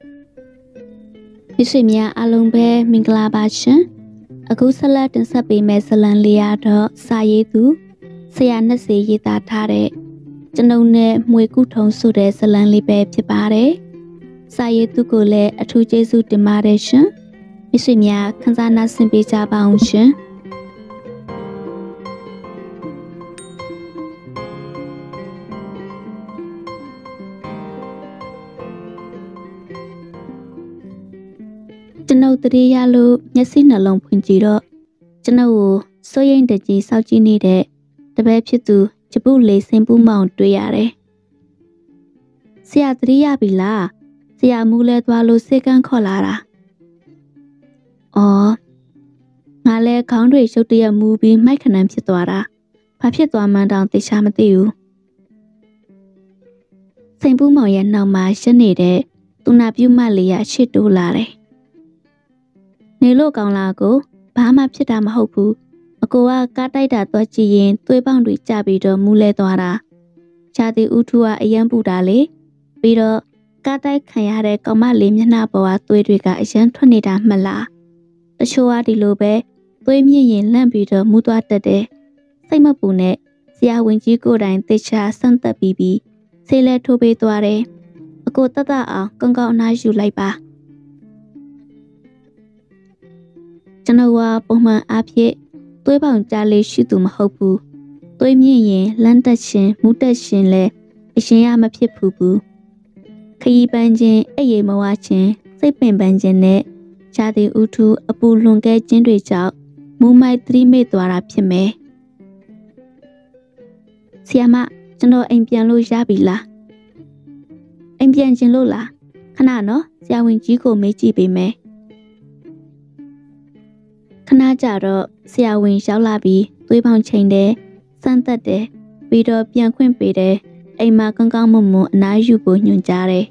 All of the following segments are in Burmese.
မိတ်ဆွေများအားလုံးပဲမင်္ဂလာပါရှင်အခုဆက်လက်တင်ဆက်ပေးမယ့်ဇာတ်လမ်းလေးရတော့စာရေးသူဆရာနှက်စေရေးသားထားတဲ့ကျွန်ုပ်နဲ့မွေကုထုံဆိုတဲ့ဇာတ်လမ်းလေးပဲဖြစ်ပါတယ်စာရေးသူကိုလည်းအထူးကျေးဇူးတင်ပါတယ်ရှင်မိတ်ဆွေများခန်းစားနာဆင်ပေးကြပါအောင်ရှင်ကျွန်ုပ်တရေရလို့မျက်စိနှလုံးဖွင့်ကြည့်တော့ကျွန်ုပ်ကိုစိုးရိမ်တကြီးစောက်ကြည့်နေတဲ့တပည့်ဖြစ်သူကျပုလေးစင်ပူးမောင်တွေ့ရတယ်။ဆရာတရေရပြီလား။ဆရာမူလဲသွားလို့စေကန်းခေါ်လာတာ။အော်ငါလဲခေါင်းတွေရုတ်တရက်မူပြီးမိုက်ခဏန်းဖြစ်သွားတာ။ဘာဖြစ်သွားမှန်းတောင်သိချမသိဘူး။စင်ပူးမောင်ရဲ့နောက်မှာရှက်နေတဲ့သူနာပြုမလေးရရှစ်တိုးလာတယ်။နေလို့ကောင်းလားကိုဘာမှဖြစ်တာမဟုတ်ဘူးအကိုကကားတိုက်တာသွားကြည့်ရင်သွေးပေါင်တွေကျပြီးတော့မူးလဲသွားတာခြာတိဥထုကအယံပူတာလေပြီးတော့ကားတိုက်ခံရတဲ့ကောင်မလေးမျက်နှာပေါ်ကသွေးတွေကအယံထွက်နေတာမှလားတချို့ကဒီလိုပဲသွေးမြင့်ရင်လန့်ပြီးတော့မူးသွားတတ်တယ်စိတ်မပူနဲ့ဆရာဝန်ကြီးကိုယ်တိုင်သေချာစမ်းသပ်ပြီးဆေးလဲထိုးပေးသွားတယ်အကိုတတ်အောင်ကောင်းကောင်းအနားယူလိုက်ပါကျွန်တော်ကပုံမှန်အားဖြင့်သွေးပေါင်ကြားလေးရှိသူမဟုတ်ဘူးသွေးမြင့်ရင်လန့်တက်ရှင်မူးတက်ရှင်လဲအရှင်ရမဖြစ်ဘူးခရီးပန်းခြင်းအဲ့ရမဝခြင်းစိတ်ပင်ပန်းခြင်းနဲ့ခြားသည်ဥထုအပူလွန်ကဲခြင်းတွေကြောင့်မူးမိုက်သတိမေ့သွားတာဖြစ်မယ်ဆီယမကျွန်တော်အိမ်ပြန်လို့ရပြီလားအိမ်ပြန်ခြင်းလို့လားခဏနော်ဆရာဝန်ကြီးကိုမေးကြည့်ပေးမယ်ခဏကြတော့ဆရာဝန်ရောက်လာပြီးသွေးပေါင်ချိန်တယ်စမ်းသပ်တယ်ပြီးတော့ပြန်ခွင့်ပေးတယ်အိမ်မှာကောင်းကောင်းမွန်မွန်အနားယူဖို့ညွှန်ကြားတယ်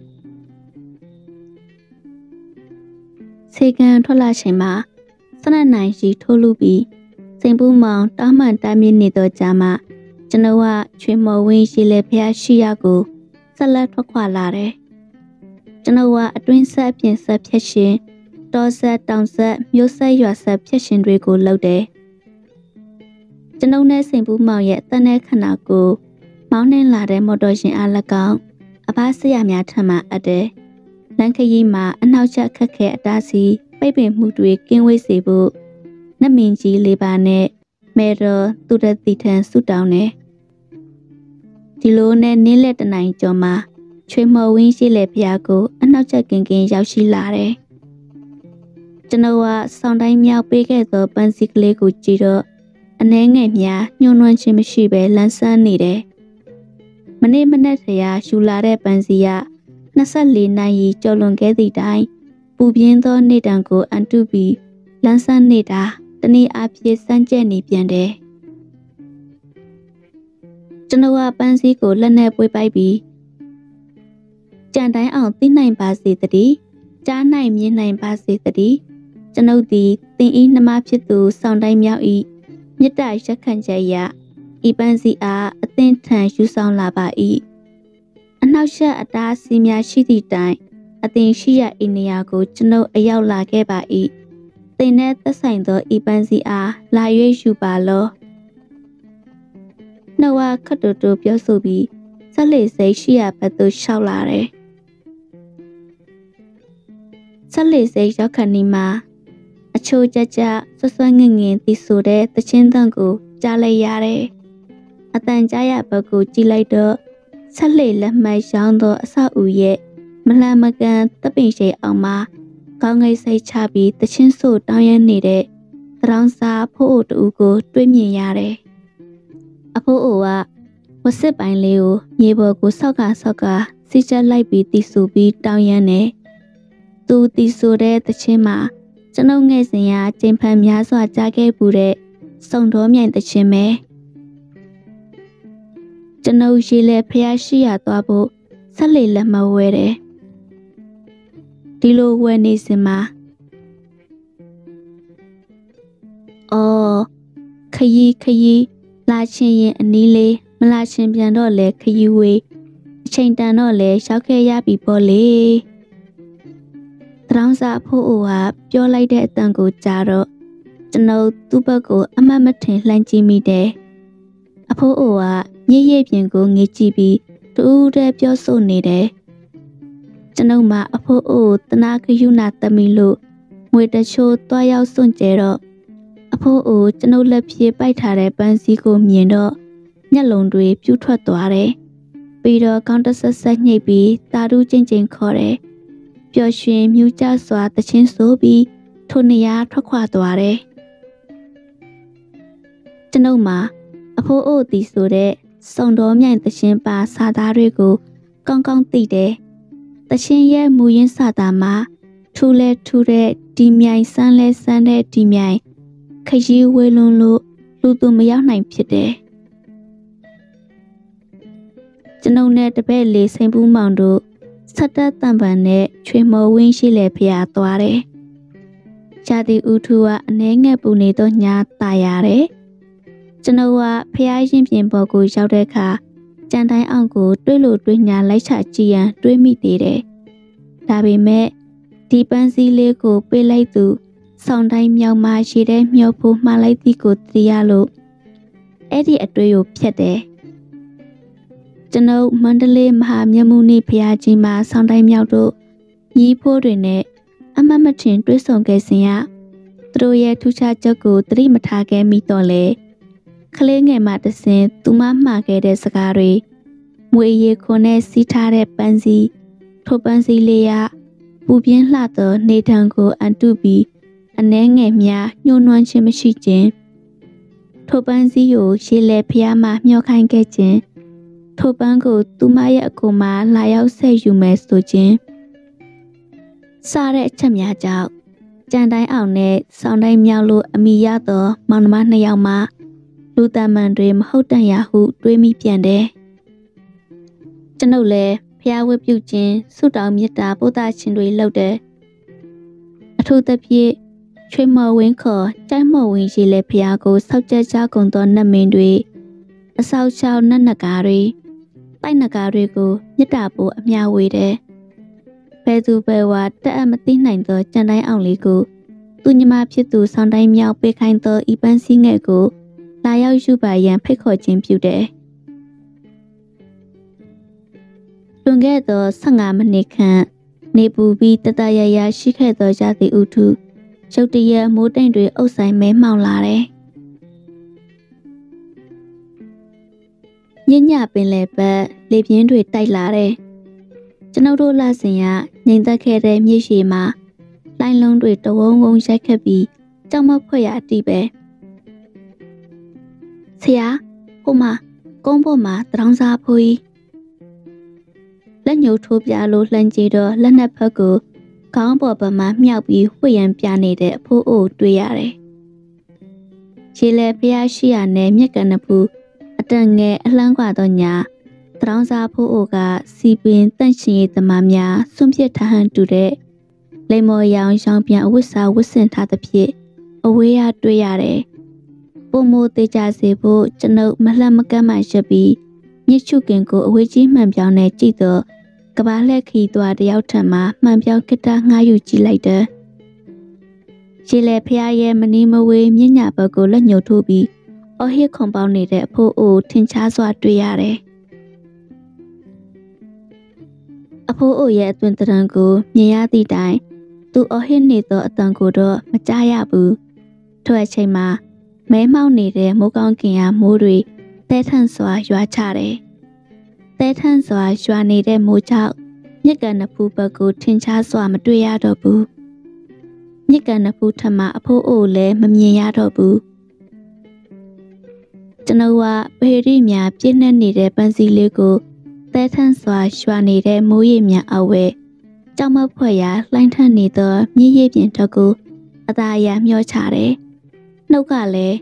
စေကန်ထွက်လာချိန်မှာ12နိုင်ရီထိုးလူပြီးစိန်ပူးမောင်တောင်းမှန်တိုင်းမြင့်နေတော့ကြာမှကျွန်တော်ကချွေမော်ဝင်းရှိလေဖျားရှိရကိုဆက်လက်ထွက်ခွာလာတယ်ကျွန်တော်ကအတွင်းဆက်အပြင်ဆက်ဖြတ်ရှင်တောဆက်တောင်ဆက်မြို့ဆက်ရွာဆက်ဖြတ်ရှင်တွေကိုလှုပ်တယ်ကျွန်ုပ်နဲ့စိန်ပူးမောင်ရဲ့အသက်နဲ့ခန္ဓာကိုယ်မောင်းနှင်းလာတဲ့မော်တော်ယာဉ်အား၎င်းအဖားဆရာများထံမှအပ်တယ်လမ်းခရီးမှာအနောက်ချက်ခက်ခဲအတားစီပိတ်ပင်မှုတွေကင်းဝေးစေဖို့နတ်မင်းကြီးလေးပါနဲ့မေတော်သူရတိထံဆုတောင်းတယ်ဒီလိုနဲ့နင်းလက်တနိုင်ကျော်မှာချွေမော်ဝင်းရှိလေဖျားကိုအနောက်ချက်ကင်းရောက်ရှိလာတယ်ကျွန်တော်ကဆောင်းတိုင်းမြောက်ပေးခဲ့သောပန်းစီကလေးကိုကြည့်တော့အနှဲငယ်များညှို့နှွမ်းခြင်းမရှိဘဲလန်းဆန်းနေတယ်။မနေ့မနက်တရာယူလာတဲ့ပန်းစီက24နိုင်ရီကျော်လွန်ခဲ့သည့်တိုင်ပူပြင်းသောနေတံကိုအန်တုပြီးလန်းဆန်းနေတာတနည်းအားဖြင့်စမ်းကြဲနေပြန်တယ်။ကျွန်တော်ကပန်းစီကိုလက်နဲ့ပွေးပိုက်ပြီးကြံတိုင်းအောင်သိနိုင်ပါစေတည်းကြားနိုင်မြင်နိုင်ပါစေတည်းကျွန်ုပ်သည်တင်ဤနှမဖြစ်သူဆောင်းတိုင်းမြောက်ဤမြတ်တရက်ခန့်ချက်ရဤပန်းစီအားအသင်ထံယူဆောင်လာပါ၏အနောက်ရှက်အတားစီများရှိသည့်တိုင်အသင်ရှိရဤနေရာကိုကျွန်ုပ်အရောက်လာခဲ့ပါ၏သင်နဲ့သက်ဆိုင်သောဤပန်းစီအားလာ၍ယူပါလောနှုတ်ဝခတ်တူတူပြောဆိုပြီးဆက်လေစိတ်ရှိရဘက်သို့လျှောက်လာတယ်ဆက်လေစိတ်ရောက်ခဏီမှာအချိုးကြကြဆွဆွငငင်တီဆိုတဲ့သချင်းတန်ကိုကြားလိုက်ရတယ်။အတန်ကြားရဘက်ကိုကြည့်လိုက်တော့ဆက်လေလက်မှတ်ရောင်းသောအဆောက်အဦရဲ့မလှမ်းမကန်းတပင်ရှိအောင်မှာကောင်းငိတ်စိတ်ချပြီးသချင်းဆိုတောင်းရနေတဲ့တရောင်းစားဖိုးအိုတူကိုတွေ့မြင်ရတယ်။အဖိုးအိုကဝစစ်ပိုင်းလေးကိုမြေပေါ်ကိုဆောက်ကစီချက်လိုက်ပြီးတီဆိုပြီးတောင်းရမ်းနေသူတီဆိုတဲ့သချင်းမှာကျွန်ုပ်ငယ်စဉ်ကကျင်းဖန်များစွာကြားခဲ့ပူတဲ့စုံတော်မြိုင်တခြင်းပဲကျွန်ုပ်ရေလေဖျားရှိရသွားဖို့ဆက်လေလက်မဝဲတယ်ဒီလိုဝဲနေစင်မှာအော်ခရီးလာချင်းရင်အနီးလေးမလာချင်းပြန်တော့လဲခရီးဝေးအချိန်တန်တော့လဲရောက်ခဲ့ရပြီပေါ့လေတောင်စားဖို့အိုဟာပြောလိုက်တဲ့အတန်ကိုကြားတော့ကျွန်ုပ်သူ့ဘက်ကိုအမှတ်မထင်လှမ်းကြည့်မိတယ်အဖိုးအိုကညစ်ရည်ပြင်ကိုငေးကြည့်ပြီးတူးတဲ့ပြောဆိုနေတယ်ကျွန်ုပ်မှအဖိုးအိုတနာခယူနာတမီလို့ငွေတချို့တွားရောက်စွန့်ကျဲတော့အဖိုးအိုကျွန်ုပ်လက်ဖြင့်ပိုက်ထားတဲ့ပန်းစည်းကိုမြင်တော့မျက်လုံးတွေပြူးထွက်သွားတယ်ပြီးတော့ကောင်းတဆက်ဆက်ညှိပ်ပြီးတာတူးချင်းချင်းခေါ်တယ်ပျော်ရွှင်မြူးကျစွာတချင်းဆိုပြီးထိုနေရာထွက်ခွာသွားတယ်ကျွန်ုပ်မှာအဖိုးအိုတီဆိုတဲ့စုံတော်မြိုင်တချင်းပါစာသားတွေကိုကောင်းကောင်းသိတယ်တချင်းရဲ့မူရင်းစာသားမှာထူလဲထူတဲ့ဒီမြိုင်ဆန်းလဲဆန်းတဲ့ဒီမြိုင်ခရီးဝေးလွန်းလို့လူသူမရောက်နိုင်ဖြစ်တယ်ကျွန်ုပ်နဲ့တပည့်လေးစိန်ပူးမောင်တို့ဆက်တက်တံပန်နဲ့ချွေမော်ဝင်းရှိလေဖျားသွားတယ်။ဂျာတိဦးထူကအနှဲငယ်ပူနေတော့ညာตายရတယ်။ကျွန်ုပ်ကဖျားရင်ပြင်ပေါ်ကိုရောက်တဲ့အခါကြံတိုင်းအောင်ကိုတွေးလို့တွေးညာလိုက်ချကြည့်ရန်တွေးမိသေးတယ်။ဒါပေမဲ့ဒီပန်းစည်းလေးကိုပေးလိုက်သူဆောင်တိုင်းမြောက်မှရှိတဲ့မျောဖို့မှားလိုက်သည်ကိုသိရလို့အဲ့ဒီအတွေ့ကိုဖြတ်တယ်ကျွန်ုပ်မန္တလေးမဟာမြတ်မုနိဘုရားကြီးမှာဆောင်တိုင်းမြောက်တို့ညီဖိုးတွေနဲ့အမတ်မထင်တွေ့ဆုံခဲ့စဉ်ကသူတို့ရဲ့ထူးခြားချက်ကိုသတိမထားခဲ့မိတော့လေကလေးငယ်မှတဆင်သူမမှားခဲ့တဲ့စကားတွေမွေရီခွန်နဲ့စီးထားတဲ့ပန်းစည်းထိုပန်းစည်းလေးရပူပြင်းလှသောနေထံကိုအန်တုပြီးအနှဲငယ်များညှိုးနွမ်းခြင်းမရှိခြင်းထိုပန်းစည်းကိုရှေးလေဖျားမှမျှော်ခိုင်းခဲ့ခြင်းထိုပန်းကိုသူမရဲ့အကူမှလာရောက်ဆက်ယူမယ်ဆိုခြင်းစားတဲ့အချက်များကြောင့်ကြံတိုင်းအောင်နဲ့ဆောင်းတိုင်းမြောက်လို့အမိရသောမောင်နှမနှစ်ယောက်မှလူတမန်တွေမဟုတ်တန်ရဟုတွေးမိပြန်တယ်ကျွန်ုပ်လည်းဖျားဝတ်ပြုခြင်းဆုတောင်းမေတ္တာပို့သခြင်းတွေလုပ်တယ်အထူးသဖြင့်ချွေမော်ဝင်းခေါ်ကျိုင်းမော်ဝင်းရှိလေဖျားကိုစောက်ကြကြကုန်သောနတ်မင်းတွေအဆောက်ချောက်နတ်နကားတွေတိုက်နကားတွေကိုမေတ္တာပို့အမျှဝေတယ်ဘယ်သူပဲဝါတက်အမသိနိုင်သောကြံတိုင်းအောင်လေးကိုသူညီမဖြစ်သူဆောင်းတိုင်းမြောက်ပေးခိုင်းသောဤပန်းစည်းငယ်ကိုလာရောက်ယူပါရန်ဖိတ်ခေါ်ခြင်းပြုတယ်လွန်ခဲ့သော15မိနစ်ခန့်နေပူပြီးတတရရရှိခဲ့သောရာသီဥတုရုတ်တရက်မိုးတိမ်တွေအုပ်ဆိုင်မဲမှောင်လာတယ်ညညပင်လေပတ်လေပြင်းတွေတိုက်လာတယ်ကျွန်ုပ်တို့လာစဉ်ကငိမ်သက်ခဲ့တဲ့မြေရှည်မှာလိုင်းလုံးတွေတဝုံဝုံရိုက်ခတ်ပြီးကြောက်မက်ဖွယ်ရအတိပဲဆရာဟိုမှာကုန်းပေါ်မှာတရောင်းစားဖိုးကြီးလက်ညှိုးထိုးပြလို့လှမ်းကြည့်တော့လက်နှစ်ဖက်ကိုခေါင်းပေါ်ပမာမြောက်ပြီးဝှေ့ရန်ပြနေတဲ့အဖိုးအိုတွေ့ရတယ်ရေလေဖျားရှိရနဲ့မြက်ကနဖူးအတန်ငယ်အလှမ်းกว่าတော့ညာတရောင်းစားဖိုးအိုကစီပင်တန့်ရှင်ရေးသမားများစွန့်ပစ်ထားဟန်တူတဲ့လိမ္မော်ရောင်ရောင်ပြန်အဝတ်စားဝတ်ဆင်ထားသဖြင့်အဝေးရတွေ့ရတယ်ပုံမိုးသေးကြစေဖို့ကျွန်ုပ်မလှမ်းမကမ်းမှရက်ပြီးမြစ်ချုကင်ကိုအဝေးကြီးမှန်ပြောင်းနဲ့ကြည့်တော့ကဘာလှက်ခီသွားတယောက်ထံမှမှန်ပြောင်းခိတ္တငှားယူကြည့်လိုက်တယ်ရေလေဖျားရဲ့မနီးမဝေးမြင့်ညာဘက်ကိုလက်ညှိုးထိုးပြီးအော်ဟစ်ခွန်ပေါင်းနေတဲ့အဖိုးအိုထင်ရှားစွာတွေ့ရတယ်အဖိုးအိုရဲ့အတွင်တရံကိုမြင်ရသည့်တိုင်သူအော်ဟစ်နေသောအတန်ကိုတော့မကြားရဘူးထိုအချိန်မှာမဲမောက်နေတဲ့မိုးကောင်းကင်ရမိုးတွေတဲထန့်စွာရွာချတယ်တဲထန့်စွာရွာနေတဲ့မိုးကြောင့်မြစ်ကန်နဖူးဘက်ကိုထင်ရှားစွာမတွေ့ရတော့ဘူးမြစ်ကန်နဖူးထမအဖိုးအိုလည်းမမြင်ရတော့ဘူးကျွန်တော်ကဘေရီများပြည့်နှက်နေတဲ့ပန်းစည်းလေးကိုတဲထန့်စွာရွာနေတဲ့မိုးရေများအဝဲကြောက်မဖွယ်ရာလှိုင်းထန့်နေသောမြည်ရည်ပြင်တော့ကိုအသာအရမျောချတယ်နှုတ်ကလည်း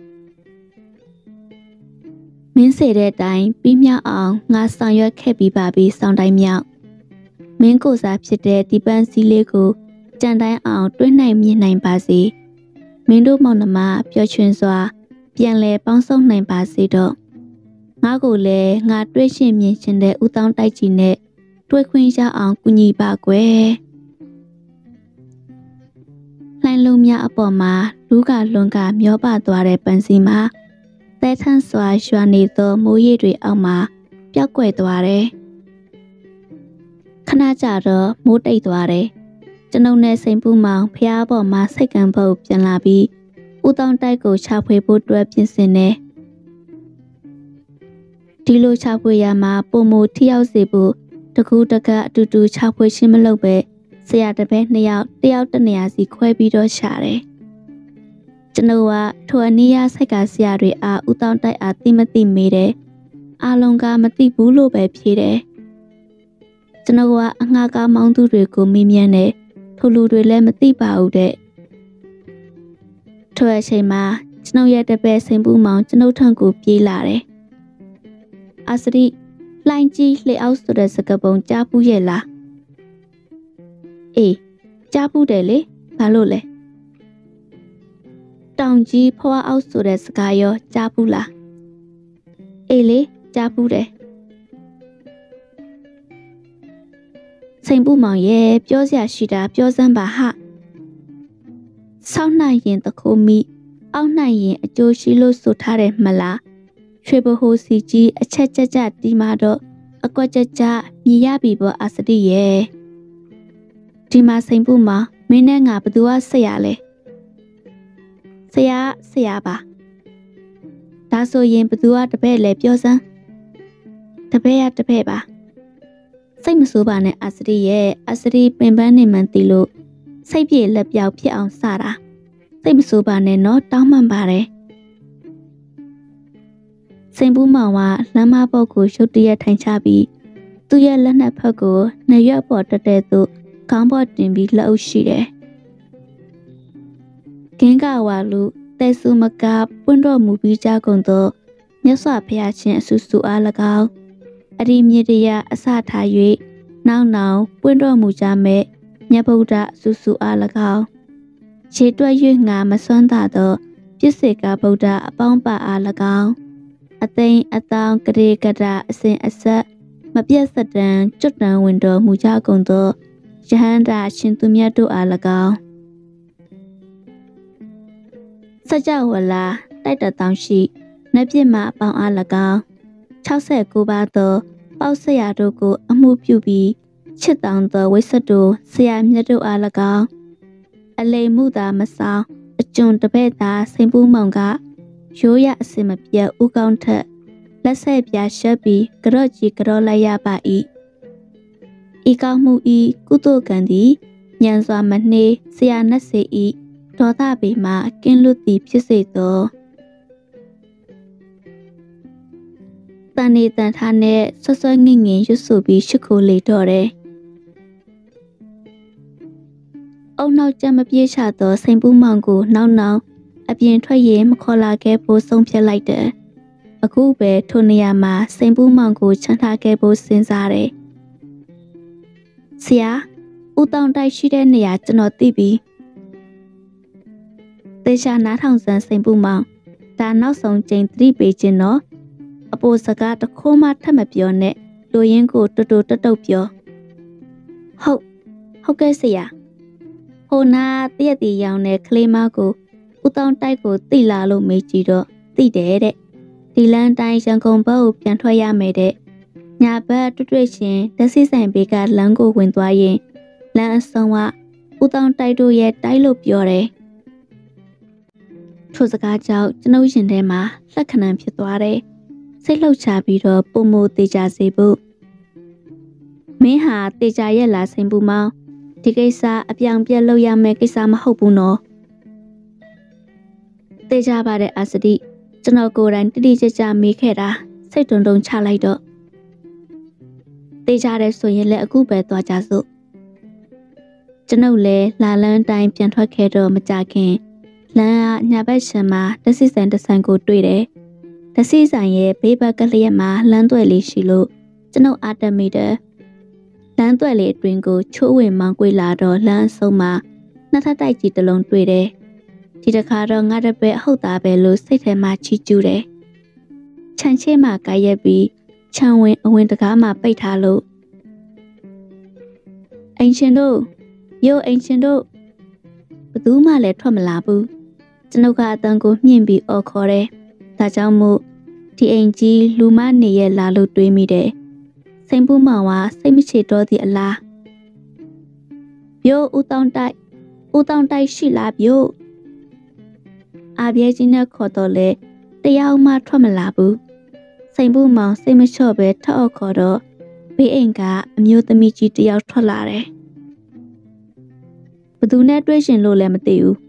မင်းစေတဲ့အတိုင်းပြီးမြောက်အောင်ငါဆောင်ရွက်ခဲ့ပြီးပါပြီဆောင်တိုင်းမြောက်မင်းကိုစားဖြစ်တဲ့ဒီပန်းစည်းလေးကိုကြံတိုင်းအောင်တွင်းနိုင်မြင်နိုင်ပါစေမင်းတို့မောင်နှမပျော်ရွှင်စွာပြန်လဲပေါင်းစုံနိုင်ပါစေတော့ငါကိုလည်းငါတွေ့ရှင်မြင်ရှင်တဲ့ဦးတောင်းတိုက်ကြီးနဲ့တွေ့ခွင့်ရအောင်ကူညီပါကွယ်လိုင်းလုံးများအပေါ်မှာလူကလွန်ကမျောပါသွားတဲ့ပန်းစီမှာသဲထန်းစွာရွာနေသောမိုးရေတွေအောက်မှာပျောက်ကွယ်သွားတယ်။ခဏကြာတော့မိုးတိတ်သွားတယ်။ကျွန်ုပ်နဲ့စိန်ပူမောင်ဖျားပေါ်မှာစိတ်ကံပုတ်ပြန်လာပြီးဦးတောင်းတိုက်ကိုချဖွေဖို့တွဲပြင်ဆင်နေဒီလိုချဖွေရမှာပုံမထိရောက်စေဖို့တကူတကအတူတူချဖွေရှင်းမလုပ်ပဲဆရာတပည့်2ယောက်တယောက်တစ်နေရာစီခွဲပြီးတော့ရှာတယ်ကျွန်တော်ကထိုအနည်းရဆိုက်ကဆရာတွေအားဦးတောင်းတိုက်အားသိမသိမေးတယ်အားလုံးကမသိဘူးလို့ပဲဖြေတယ်ကျွန်တော်ကအငှားကားမောင်းသူတွေကိုမေးမြန်းတယ်ထိုလူတွေလည်းမသိပါဘူးတဲ့ထိုအချိန်မှာကျွန်တော်ရဲ့တပည့်စိန်ပူမောင်ကျွန်ုပ်ထံကိုပြေးလာတယ်အာစရိလှိုင်းကြီးလှေအောက်ဆိုတဲ့စကားပုံကြားဘူးရဲ့လားအေးကြားဘူးတယ်လေဘာလို့လဲတောင်ကြီးဖွားအောက်ဆိုတဲ့စကားရောကြားဘူးလားအေးလေကြားဘူးတယ်စိန်ပူမောင်ရဲ့ပြောစရာရှိတာပြောစမ်းပါဟာဆောင်းနိုင်ရင်တခိုးမိအောက်နိုင်ရင်အကျိုးရှိလို့ဆိုထားတယ်မလားရွှေဘဟိုစီကြီးအချက်ကြကြတီးမှတော့အကွက်ကြကြမြည်ရပြီပေါ့အာစတိရဲ့ဒီမှာစိန်ပူမောင်မင်းနဲ့ငါဘသူကဆက်ရလဲဆရာပါဒါဆိုရင်ဘသူကတပည့်လဲပြောစမ်းတပည့်ရတပည့်ပါစိတ်မဆိုးပါနဲ့အာစရိရဲ့အာစရိပင်ပန်းနေမှန်တီလို့စိတ်ပြေလက်ပြောက်ဖြစ်အောင်စတာစိတ်မဆိုးပါနဲ့နော်တောင်းမှန်ပါတယ်စိန်ပူးမောင်ကလမ်းမပုတ်ကိုရုတ်တရက်ထိုင်ချပြီးသူ့ရဲ့လက်နှစ်ဖက်ကိုနှရွက်ပေါ်တက်တဲ့သူခေါင်းပေါ်တင်ပြီးလှုပ်ရှိတယ်ကင်းကဝါလူတဲဆူမကပွင့်တော်မူပြီးကြကုန်သောမြတ်စွာဘုရားရှင်အဆူဆူအား၎င်းအရိမြေတရအစထား၍နောက်ပွင့်တော်မူကြမဲ့မြတ်ဗုဒ္ဓအဆူဆူအား၎င်းခြေတွက်၍ငါမစွမ်းသာသောပြစ္ဆေကဗုဒ္ဓအပေါင်းပါအား၎င်းအသိမ်းအတောင်ကရေကတာအစဉ်အဆက်မပြတ်စတန်ကျွတ်တန်ဝင်တော်မူကြကုန်သောယဟန္တာရှင်သူမြတ်တို့အား၎င်းစကြဝဠာတိုက်တတောင်ရှိနတ်ပြစ်မှအပေါင်းအား၎င်း69ပါးသောပေါက်ဆရာတို့ကိုအမှုပြုပြီးချစ်တောင်သောဝိသတုဆရာမြတ်တို့အား၎င်းအလိမ်မှုသာမဆောင်အကျွန်တပည့်သာစိန်ပူးမောင်ကရိုးရအစင်မပြတ်ဥကောင်းထက်လက်ဆက်ပြရှက်ပြီးကြော့ကြီးကြော့လိုက်ရပါ၏ဤကောင်းမှုဤကုသိုလ်ကံသည်ညံစွာမနှေးဆရာနှက်စေ၏ဒေါသပေမှကင်းလွတ်သည်ဖြစ်စေသောတန်နေတန်ထားနဲ့ဆွဆွငင်ငင်ရွတ်ဆိုပြီးရှ िख ိုလေတော့တယ်အုံနောက်ကြမပြေးချသောစိန်ပူးမောင်ကိုနောက်အပြင်ထွက်ရင်မခေါ်လာခဲ့ဖို့ဆုံးဖြတ်လိုက်တယ်အခုပဲထိုနေရာမှာစိန်ပူးမောင်ကိုချန်ထားခဲ့ဖို့စဉ်းစားတယ်ဆရာဦးတောင်တိုက်ရှိတဲ့နေရာကျွန်တော်သိပြီတေချာနားထောင်စမ်းစိန်ပူးမောင်ဒါနောက်ဆုံးချိန်သတိပေးခြင်းတော့အပိုစကားတခိုးမှထပ်မပြောနဲ့လူရင်းကိုတူတူတုတ်တုတ်ပြောဟုတ်ကဲ့ဆရာဟိုနာတရက်တီရောင်တဲ့ကလေးမကိုဦးတောင်တိုက်ကိုတိလာလို့မေးကြည့်တော့သိတယ်တဲ့ဒီလန်းတိုင်းရန်ကုန်ဘက်ကိုပြန်ထွက်ရမယ်တဲ့ညာဘက်တွေ့ရှင်တက်စီဆိုင်ဘေးကလမ်းကိုဝင်သွားရင်လမ်းအဆုံးကဦးတောင်တိုက်တို့ရဲ့တိုက်လို့ပြောတယ်ထိုစကားကြောင့်ကျွန်ုပ်ရင်ထဲမှာလက်ခဏံဖြစ်သွားတယ်စိတ်လှုပ်ရှားပြီးတော့ပုံမိုတေချာစေဖို့မင်းဟာတေချာရဲ့လားစိန်ပူမောင်ဒီကိစ္စအပြောင်ပြက်လုပ်ရမယ့်ကိစ္စမဟုတ်ဘူးနော်တေချာပါတဲ့အာစတိကျွန်တော်ကိုယ်တိုင်တိတိကျကျမေးခဲ့တာစိတ်တုန်ချလိုက်တော့တေချာတဲ့ဆိုရင်လည်းအခုပဲသွားကြစို့ကျွန်ုပ်လည်းလာလန်းတိုင်းပြန်ထွက်ခဲ့တော့မကြခင်လမ်းကညာဘက်ရှမ်းမှာတက်စီဆိုင်တစ်ဆိုင်ကိုတွေ့တယ်တက်စီဆိုင်ရဲ့ဘေးဘက်ကလျက်မှာလမ်းသွဲလေးရှိလို့ကျွန်ုပ်အားတက်မိတယ်လမ်းသွဲလေးအတွင်ကိုချိုးဝင်မောင်းကွေးလာတော့လမ်းအဆုံးမှာနှစ်ထပ်တိုက်ကြီးတစ်လုံးတွေ့တယ်ဒီတစ်ခါတော့ငါတပည့်ဟုတ်သားပဲလို့စိတ်ထဲမှာချီးကျူးတယ်ခြံချဲမှာကာရက်ပြီးခြံဝင်အဝင်တကားမှာပိတ်ထားလို့အင်ရှင်တို့ဘသူမှလည်းထွက်မလာဘူးကျွန်ုပ်ကအတန်ကိုမြင့်ပြီးအော်ခေါ်တယ်ဒါကြောင့်မို့ဒီအိမ်ကြီးလူမနေရလာလို့တွေးမိတယ်စိန်ပူမောင်ကစိတ်မချတော့သည့်အလားပြိုးဦးတောင်းတိုက်ရှိလားပြိုးအာပြဲကြီးနဲ့ခေါ်တော့လေတရားမှထွက်မလာဘူးစိန်ပူမောင်စိတ်မလျှော့ပဲထောက်ခေါ်တော့ဘေးအိမ်ကအမျိုးသမီးကြီးတယောက်ထွက်လာတယ်ဘသူနဲ့တွေ့ရှင်လို့လည်းမသိဘူး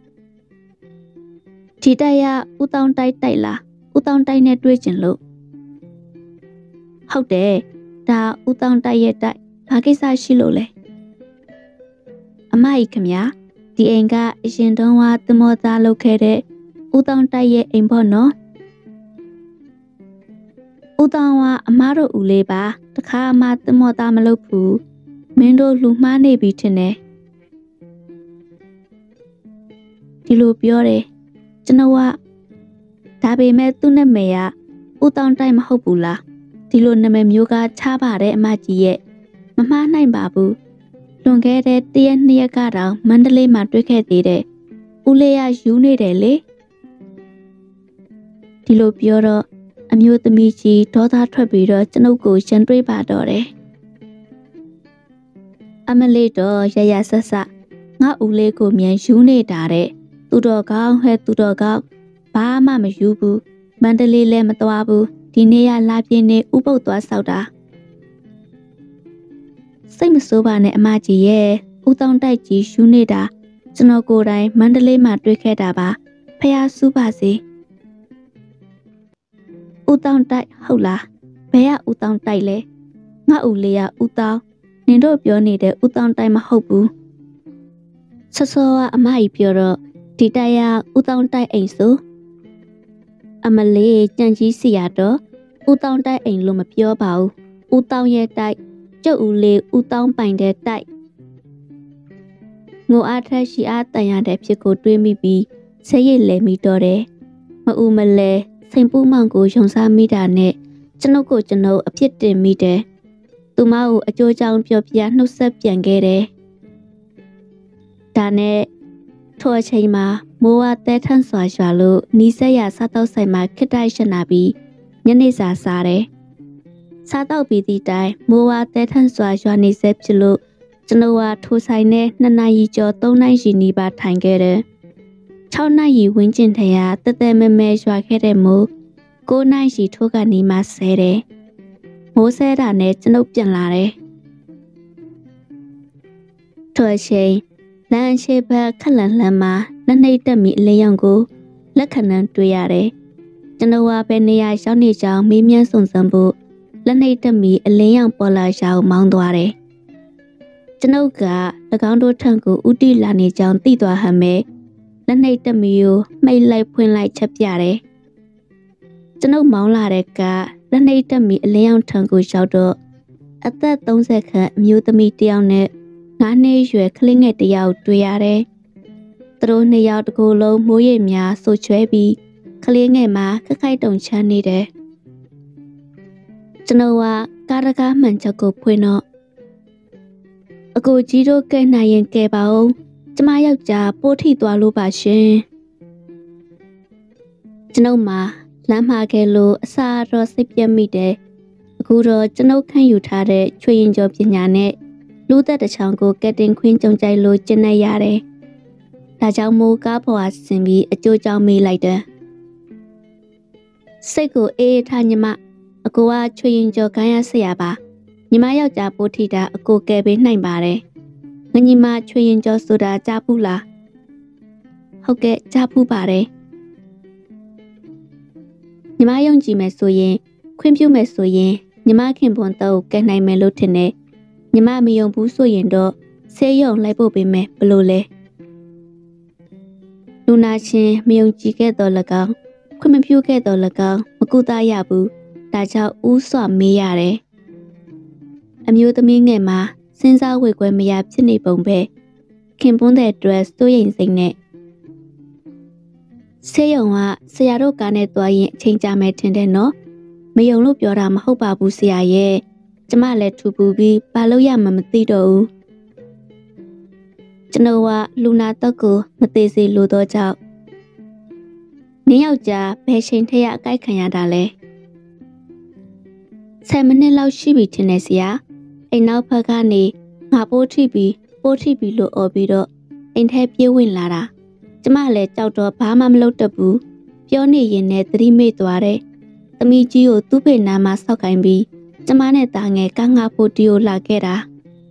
ဒီတိုက်ရဦးတောင်းတိုက်လားဦးတောင်းတိုက်နဲ့တွေ့ရှင်လို့ဟုတ်တယ်ဒါဦးတောင်းတိုက်ရဲ့တိုက်ဘာကိစ္စရှိလို့လဲအမကြီးခင်ဗျာဒီအိမ်ကအရင်တုန်းကသမောသားလုပ်ခဲ့တဲ့ဦးတောင်းတိုက်ရဲ့အိမ်ပေါ့နော်ဦးတောင်းကအမားတို့ဦးလေးပါတခါမှသမောသားမလုပ်ဘူးမင်းတို့လူမှားနေပြီထင်တယ်ဒီလိုပြောတယ်ကျွန်တော်ကဒါပေမဲ့သူ့နာမည်ကဦးတောင်းတိုက်မဟုတ်ဘူးလားဒီလိုနာမည်မျိုးကချပါတယ်အမကြီးရဲ့မမှားနိုင်ပါဘူးလွန်ခဲ့တဲ့တရက်နှစ်ရက်ကတော့မန္တလေးမှာတွေ့ခဲ့သေးတယ်ဦးလေးကယူနေတယ်လေဒီလိုပြောတော့အမျိုးသမီးကြီးဒေါသထွက်ပြီးတော့ကျွန်ုပ်ကိုရှင်းတွေးပါတော့တယ်အမလေးတော့ရရဆက်ဆက်ငါဦးလေးကိုမြန်ယူနေတာတဲ့သူတော်ကောင်းဟဲ့သူတော်ကောင်းဘာမှမယူဘူးမန္တလေးလည်းမသွားဘူးဒီနေ့ကလာပြင်းနေဥပုပ်သွားဆောက်တာစိတ်မဆိုးပါနဲ့အမကြီးရဲ့ဦးတောင်းတိုက်ကြီးယူနေတာကျွန်တော်ကိုယ်တိုင်မန္တလေးမှာတွေ့ခဲ့တာပါဖះဆူးပါစေဦးတောင်းတိုက်ဟုတ်လားဘယ်ကဦးတောင်းတိုက်လဲငါဦးလေးကဦးတောင်းနင်တို့ပြောနေတဲ့ဦးတောင်းတိုက်မဟုတ်ဘူးဆောစောကအမကြီးပြောတော့ဒီတိုက်ရဦးတောင်းတိုက်အိမ်ဆိုအမလေးကြံကြီးစီရတော့ဦးတောင်းတိုက်အိမ်လို့မပြောပါဘူးဦးတောင်းရဲ့တိုက်ကျုပ်ဦးလေးဦးတောင်းပိုင်တဲ့တိုက်ငိုအားထက်ရှိအားတန်ရတဲ့ဖြစ်ကိုတွေးမိပြီးဆေးရည်လဲမိတော့တယ်မအူမလဲစိန်ပူးမောင်ကိုယုံစားမိတာနဲ့ကျွန်ုပ်ကိုကျွန်ုပ်အဖြစ်တင်မိတယ်သူမကိုအကျိုးကြောင့်ပြောပြနှုတ်ဆက်ပြန်ခဲ့တယ်ဒါနဲ့ထိုအချိန်မှာမိုးဝတဲထန်းစွာရွာလို့နီးစက်ရစားတော့ဆိုင်မှာခစ်တိုက်ရှနာပြီးညနေစာစားတယ်စားတော့ပြီးသည့်တိုင်မိုးဝတဲထန်းစွာရွာနေစေဖြစ်လို့ကျွန်တော်ကထိုဆိုင်နဲ့2နာရီကျော်3နာရီနီးပါးထိုင်ခဲ့တယ်6နာရီဝန်းကျင်တည်းကတဲတဲမဲမဲရွာခဲ့တဲ့မိုး9နာရီထိုးကနေမှဆဲတယ်မိုးဆဲတာနဲ့ကျွန်ုပ်ပြန်လာတယ်ထိုအချိန်လမ်းရှိဘက်ခက်လန်လန်းမှာလက်နှိပ်တက်မိအလင်းရောင်ကိုလက်ခဏန်းတွေ့ရတယ်ကျွန်တော်ကဘယ်နေရာရောက်နေကြောင်းမေးမြန်းစုံစမ်းဖို့လက်နှိပ်တက်မိအလင်းရောင်ပေါ်လာရာကိုမောင်းသွားတယ်ကျွန်ုပ်က၎င်းတို့ထံကိုဥတီလာနေကြောင်းသိသွားဟမဲလက်နှိပ်တက်မိကိုမှိတ်လိုက်ဖွင့်လိုက်ချက်ပြတယ်ကျွန်ုပ်မောင်းလာတဲ့ကလက်နှိပ်တက်မိအလင်းရောင်ထံကိုရောက်တော့အသက်30ခန့်အမျိုးသမီးတစ်ယောက်နဲ့9နှစ်ရွယ်ကလေးငယ်တစ်ယောက်တွေ့ရတယ်သူတို့2ယောက်တကူလုံးမိုးရိပ်များဆူချွဲပြီးကလေးငယ်မှာခက်ခိုက်တုံချမ်းနေတယ်ကျွန်တော်ကကားတကားမှန်ချက်ကိုဖွင့်တော့အကိုကြီးတို့ကဲနိုင်ရင်ကဲပါဦးကျမယောက်ျားပိုးထိသွားလို့ပါရှင်ကျွန်ုပ်မှာလမ်းမှာခဲ့လို့အစာတော့စိတ်ပြတ်မိတယ်အခုတော့ကျွန်ုပ်ခံယူထားတဲ့ချွေရင်ကျော်ပညာနဲ့လူသက်တစ်ချောင်းကိုကက်တင်ခွင်းကြုံကြိုက်လို့ကျင့်နေရတယ်ဒါကြောင့်မိုးကားပေါ်ဆင်ပြီးအကျိုးကြောင့်မေးလိုက်တယ်စိတ်ကိုအေးထားညီမအကိုကချွေရင်ကျော်ခိုင်းရဆရာပါညီမယောက်ျားပိုးထိတာအကိုကဲပေးနိုင်ပါတယ်ငညီမချွေရင်ကျော်ဆိုတာကြားဘူးလားဟုတ်ကဲ့ကြားဘူးပါတယ်ညီမယုံကြည်မယ်ဆိုရင်ခွင့်ပြုမယ်ဆိုရင်ညီမခင်ပွန်တော့ကဲနိုင်မယ်လို့ထင်တယ်ညီမမယုံဘူးဆိုရင်တော့ဆေးရုံလိုက်ဖို့ပေးမယ်ဘလို့လဲလူနာချင်းမယုံကြည်ခဲ့တော့၎င်းခွင့်မပြုခဲ့တော့၎င်းမကူသားရဘူးဒါကြောင့်ဥစွာမေးရတယ်အမျိုးသမီးငယ်မှာစဉ်းစားဝေခွဲမရဖြစ်နေပုံပဲခင်ပွန်းတဲ့ dress စိုးရိမ်စိတ်နဲ့ဆေးရုံကဆရာတို့ကားနဲ့သွားရင်အချိန်ကြာမယ်ထင်တယ်နော်မယုံလို့ပြောတာမဟုတ်ပါဘူးဆရာရဲ့ကျမလည်းထူပူပြီးဘာလို့ရမှမသိတော့ဘူးကျွန်တော်ကလူနာတော့ကိုမသေးစေလိုတော့ကြောင့်နင်းယောက်ျားဘယ်ချိန်ထက်ရအကိုက်ခံရတာလဲ10မိနစ်လောက်ရှိပြီထင်တယ်ဆရာအိမ်နောက်ဘက်ကနေငါပိုးထိပြီးလို့អော်ပြီးတော့အိမ်ထဲပြေးဝင်လာတာကျမလည်းကြောက်တော့ဘာမှမလုပ်တတ်ဘူးပြောနေရင်နဲ့သတိမေ့သွားတယ်သမီးကြီးကိုသူ့ဖေနာမှာဆောက်ကင်ပြီးကျမနဲ့တာငယ်ကငါဖို့တီကိုလာခဲ့တာ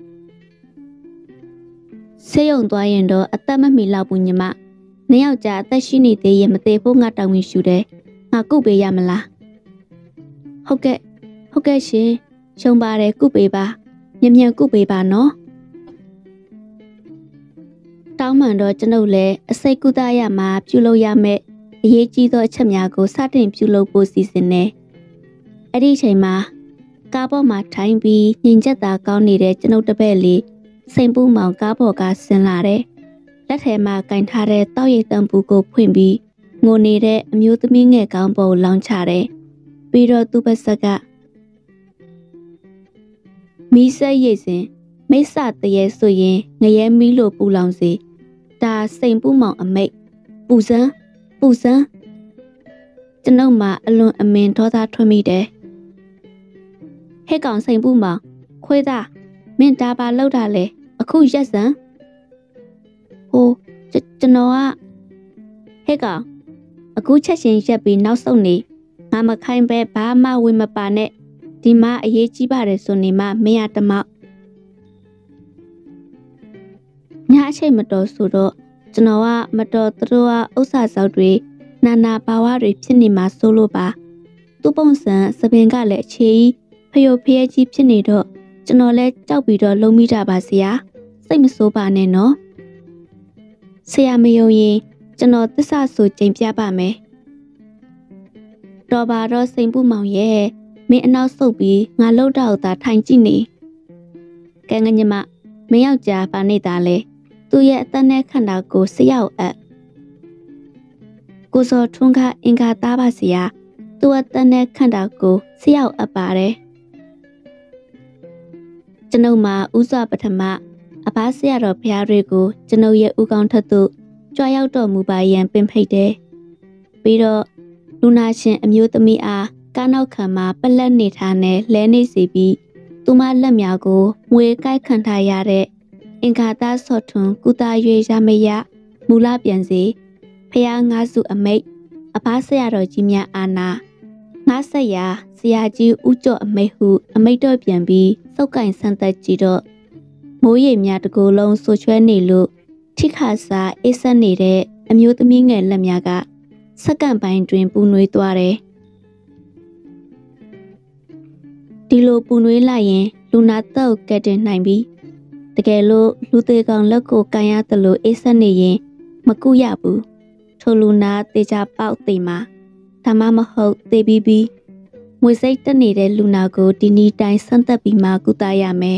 ဆေးရုံသွားရင်တော့အသက်မမီလောက်ဘူးညီမနှစ်ယောက်ကြာအသက်ရှိနေသေးရင်မသေးဖို့ငါတောင်းဝင်ရှူတယ်ငါကုပေးရမလားဟုတ်ကဲ့ရှင်ရှုံပါတယ်ကုပေးပါမြန်ကုပေးပါနော်တောင်းမှန်တော့ကျွန်ုပ်လည်းအစိတ်ကုသရမှာပြုလုပ်ရမယ်အရေးကြီးသောအချက်များကိုစတင်ပြုလုပ်ဖို့စီစဉ်နေအဲ့ဒီအချိန်မှာကားပေါ်မှာထိုင်ပြီးညင်ချက်သာကောင်းနေတဲ့ကျွန်ုပ်တပည့်လေးစိန်ပူမောင်ကားပေါ်ကဆင်းလာတယ်လက်ထဲမှာကင်ထားတဲ့တောက်ရိပ်တံပူကိုဖွင့်ပြီးငိုနေတဲ့အမျိုးသမီးငယ်ကောင်းပေါ်လောင်းချတယ်ပြီးတော့သူ့ပါဆက်ကမီးဆက်ရိပ်စဉ်မိတ်ဆတရေဆိုရင်ငရဲမီးလိုပူလောင်စေဒါစိန်ပူမောင်အမိတ်ပူစမ်းကျွန်ုပ်မှအလွန်အမင်ဒေါသထွက်မိတယ်ဟဲ့ကောင်စိန်ပူမောင်ခွေးသားမင်းဒါပါလောက်တာလေအခုရက်စံဟိုကျွန်တော်ကဟဲ့ကောင်အခုချက်ချင်းရက်ပြီးနောက်ဆုံးနေငါမခိုင်းပဲဘာမှဝင်မပါနဲ့ဒီမှာအရေးကြီးပါတယ်ဆိုနေမှမင်းရတမောက်ညအချိန်မတော်ဆိုတော့ကျွန်တော်ကမတော်သူတို့ကဥစ္စာစောက်တွေနာနာဘာဝတွေဖြစ်နေမှာစိုးလို့ပါသူ့ပုံစံစပင်ကလည်းအခြေကြီးဖျို့ဖျဲကြီးဖြစ်နေတော့ကျွန်တော်လည်းကြောက်ပြီးတော့လုံးမိတာပါဆရာစိတ်မဆိုးပါနဲ့နော်ဆရာမယုံရင်ကျွန်တော်သစ္စာဆိုကြိမ်ပြပါမယ်တော်ပါတော့စိန်ပူမောင်ရဲ့မင်းအနောက်ဆုတ်ပြီးငါလှုပ်တော့သာထိုင်ကြည့်နေကဲငညမမင်းယောက်ျားပါနေတာလေသူ့ရဲ့အသက်နဲ့ခန္ဓာကိုဆရာအပ်ကိုစောထွန်းကအင်္ဂါသားပါဆရာသူ့အသက်နဲ့ခန္ဓာကိုဆရာအပ်ပါတယ်ကျွန်ုပ်မှာဥစွာပထမအဘဆရာတော်ဘုရားတွေကိုကျွန်ုပ်ရဲ့ဥကောင်းထက်သို့ကြွားရောက်တော်မူပါရန်ပင်ဖိတ်တယ်ပြီးတော့လူနာရှင်အမျိုးသမီးအားကားနောက်ခံမှာပလက်နေထားနဲ့လဲနေစီပြီးသူမလက်များကိုငွေကိုက်ခံထားရတဲ့အင်္ဂါသားဆော့ထွန်းကုသ၍ရမရမူလပြန်စီဖျားငါးစုအမိတ်အဘဆရာတော်ကြီးများအာနာငါဆက်ရာဆရာကြီးဦးကျော်အမိတ်ဟုအမိတ်တော့ပြန်ပြီးစုပ်ကင်ဆန်းသက်ကြည့်တော့မိုးရေများတကူလုံးဆူချွဲနေလို့ထိခါစားအေးဆက်နေတဲ့အမျိုးသမီးငယ်လက်များကစက္ကန့်ပိုင်းတွင်ပူနွေးသွားတယ်ဒီလိုပူနွေးလိုက်ရင်လူနာတော့ကဲတင်နိုင်ပြီတကယ်လို့လူသေးကောင်လက်ကိုကန်ရသလိုအေးဆက်နေရင်မကူရဘူးထိုလူနာတေချာပေါက်သိမှာဒါမှမဟုတ်သေပြီးငွေစိတ်တက်နေတဲ့လူနာကိုဒီနီတိုင်းဆန်းသက်ပြီးမှကုသရမယ်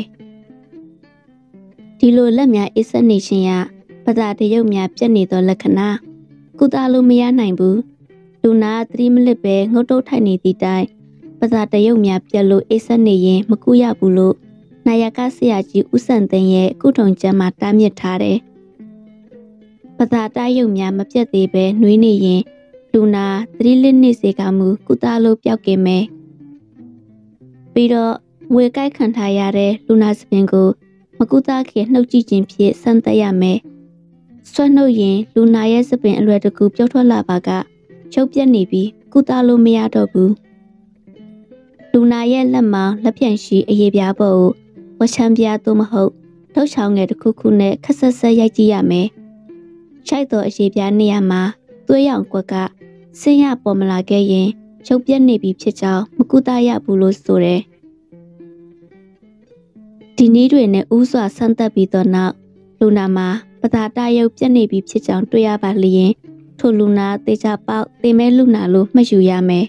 ဒီလိုလက်များအေးဆက်နေခြင်းရပဇာတရုပ်များပြတ်နေသောလက္ခဏာကုသလို့မရနိုင်ဘူးလူနာသတိမလစ်ပဲငုတ်တုတ်ထိုင်နေသည့်တိုင်ပဇာတရုပ်များပြတ်လို့အေးဆက်နေရင်မကူရဘူးလို့နာယကဆရာကြီးဦးစံသိန်းရဲ့ကုထုံကျမ်းမှာတားမြစ်ထားတယ်ပဇာတရုပ်များမပြတ်သေးပဲနှွေးနေရင်လူနာသတိလစ်နေစေကမူကုသလို့ပျောက်ကင်မယ်ပြီးတော့ငွေကိုက်ခံထားရတဲ့လူနာစပင်ကိုမကုသခင်နှုတ်ကြည့်ခြင်းဖြင့်စမ်းသပ်ရမယ်ဆွဲနှုတ်ရင်လူနာရဲ့စပင်အလွယ်တကူပြုတ်ထွက်လာပါကချုပ်ပြက်နေပြီးကုသလို့မရတော့ဘူးလူနာရဲ့လက်မောင်းလက်ပြန်ရှိအရေးပြားပေါ်ကိုဝချမ်းပြားသို့မဟုတ်လှုပ်ချောင်းငယ်တစ်ခုခုနဲ့ခက်ဆက်ဆက်ရိုက်ကြည့်ရမယ်ရှိုက်တော်အရေးပြားနေရာမှာသွေးရောင်ကွက်ကဆင်းရပေါ်မလာခဲ့ရင်ချုပ်ပြက်နေပြီဖြစ်ကြောင်းမကုသရဘူးလို့ဆိုတယ်ဒီနည်းတွေနဲ့ဥစွာဆန်းသက်ပြီးတော့နောက်လူနာမှာပဇာတရုပ်ပြက်နေပြီဖြစ်ကြောင်းတွေ့ရပါလျင်ထိုလူနာတေချာပေါက်တေမဲလူနာလို့မှတ်ယူရမယ်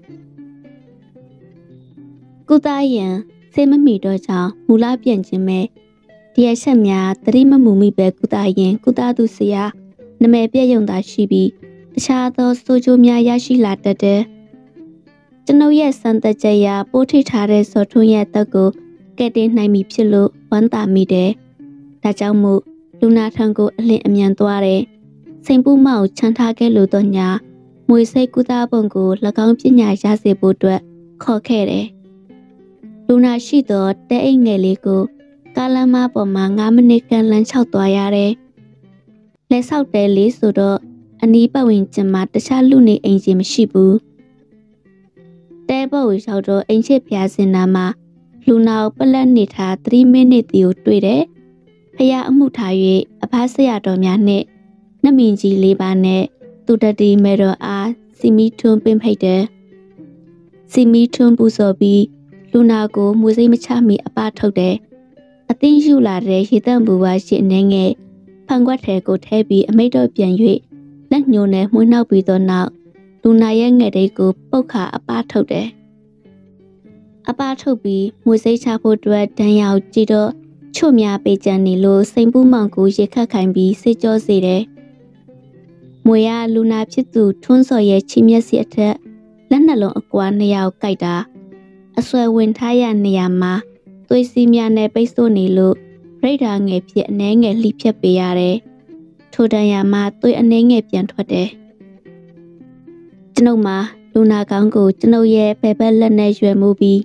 ကုသရန်ဆေးမမီတော့ကြောင့်မူလပြန်ခြင်းပဲဒီအချက်များသတိမမူမိပဲကုသရင်ကုသသူဆရာနမဲပြည့်ယုံသာရှိပြီးတခြားသောဆိုးကျိုးများရရှိလာတတ်တယ်ကျွန်ုပ်ရဲ့စံသက်ချက်ရပိုးထိထားတဲ့စောထွန်းရဲ့တက်ကိုကဲတင်နိုင်ပြီဖြစ်လို့ဝမ်းသာမိတယ်ဒါကြောင့်မို့လူနာထံကိုအလင်းအမြန်သွားတယ်။စိန်ပူမောက်ချန်ထားခဲ့လို့တော့ညာမွေစိတ်ကုသပုံကို၎င်းပညာရစေဖို့အတွက်ခေါ်ခဲ့တယ်။လူနာရှိသောတဲအိတ်ငယ်လေးကိုကားလမ်းမပေါ်မှာ9မိနစ်ခန့်လမ်းလျှောက်သွားရတယ်။လက်ဆောက်တဲလေးဆိုတော့အနီးပတ်ဝန်းကျင်မှာတခြားလူနေအိမ်ကြီးမရှိဘူး။တဲပေါ်ကိုရောက်တော့အိမ်ချစ်ဖျားစင်နာမှာလူနာကိုပလက်နေထား3မိနစ်တီကိုတွေ့တယ်။ဖျားအမှုထား၍အဖားဆရာတော်များနဲ့နမင်ကြီး၄ပါးနဲ့သူတတိမေတော်အားစီမီထွန်းပင်ဖိတ်တယ်။စီမီထွန်းပူဇော်ပြီးလူနာကိုမွေစိတ်မချမီအပထုတ်တယ်။အသိယူလာတဲ့ရေတန့်ဘူဝါရှိအနေငယ်ဖန်ခွက်ထဲကိုထဲပြီးအမိတ်တော်ပြန်၍လက်ညှိုးနဲ့မှုနှောက်ပြီးတော့နောက်လူနာရဲ့ငယ်တိတ်ကိုပုတ်ခါအပထုတ်တယ်။အပထုတ်ပြီးမွေစိတ်ချဖို့အတွက်တန်းရောက်ကြည့်တော့ချို့များပေးကြနေလို့စိန်ပူးမောင်ကိုရေခတ်ခိုင်းပြီးစိတ်ကြောစေတယ်။မွေရလူနာဖြစ်သူထွန်းစော်ရဲ့ချီမျက်စိအထက်လက်နှလုံးအကွာ2ယောက်ကြိုက်တာအဆွဲဝင်ထားရနေရာမှာသွေးစီးများနဲ့ပိတ်ဆို့နေလို့ရိတ်ဓာငယ်ဖြစ်အနှဲငယ်လှိဖြတ်ပေးရတယ်။ထိုတန်ရာမှာသွေးအနှဲငယ်ပြန်ထွက်တယ်။ကျွန်ုပ်မှာလူနာကောင်းကိုကျွန်ုပ်ရဲ့ဘယ်ဘက်လက်နဲ့ရွယ်မှုပြီး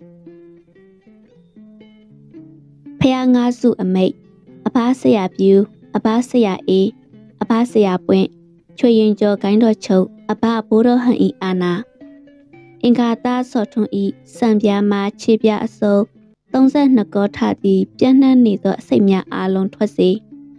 ဖះငါးစုအမိတ်အဖားဆရာပြူအဖားဆရာအေးအဖားဆရာပွင့်ချွေရင်ကျော်ကိုင်းတော်ချုပ်အဖဘိုးတော်ဟန်ဤအာနာအင်္ဂါသားစော်ထွန်းဤစံပြားမှာခြေပြအစုံ32ကောထသည်ပြန့်နှံ့နေသောအစိတ်များအားလုံးထွက်စေ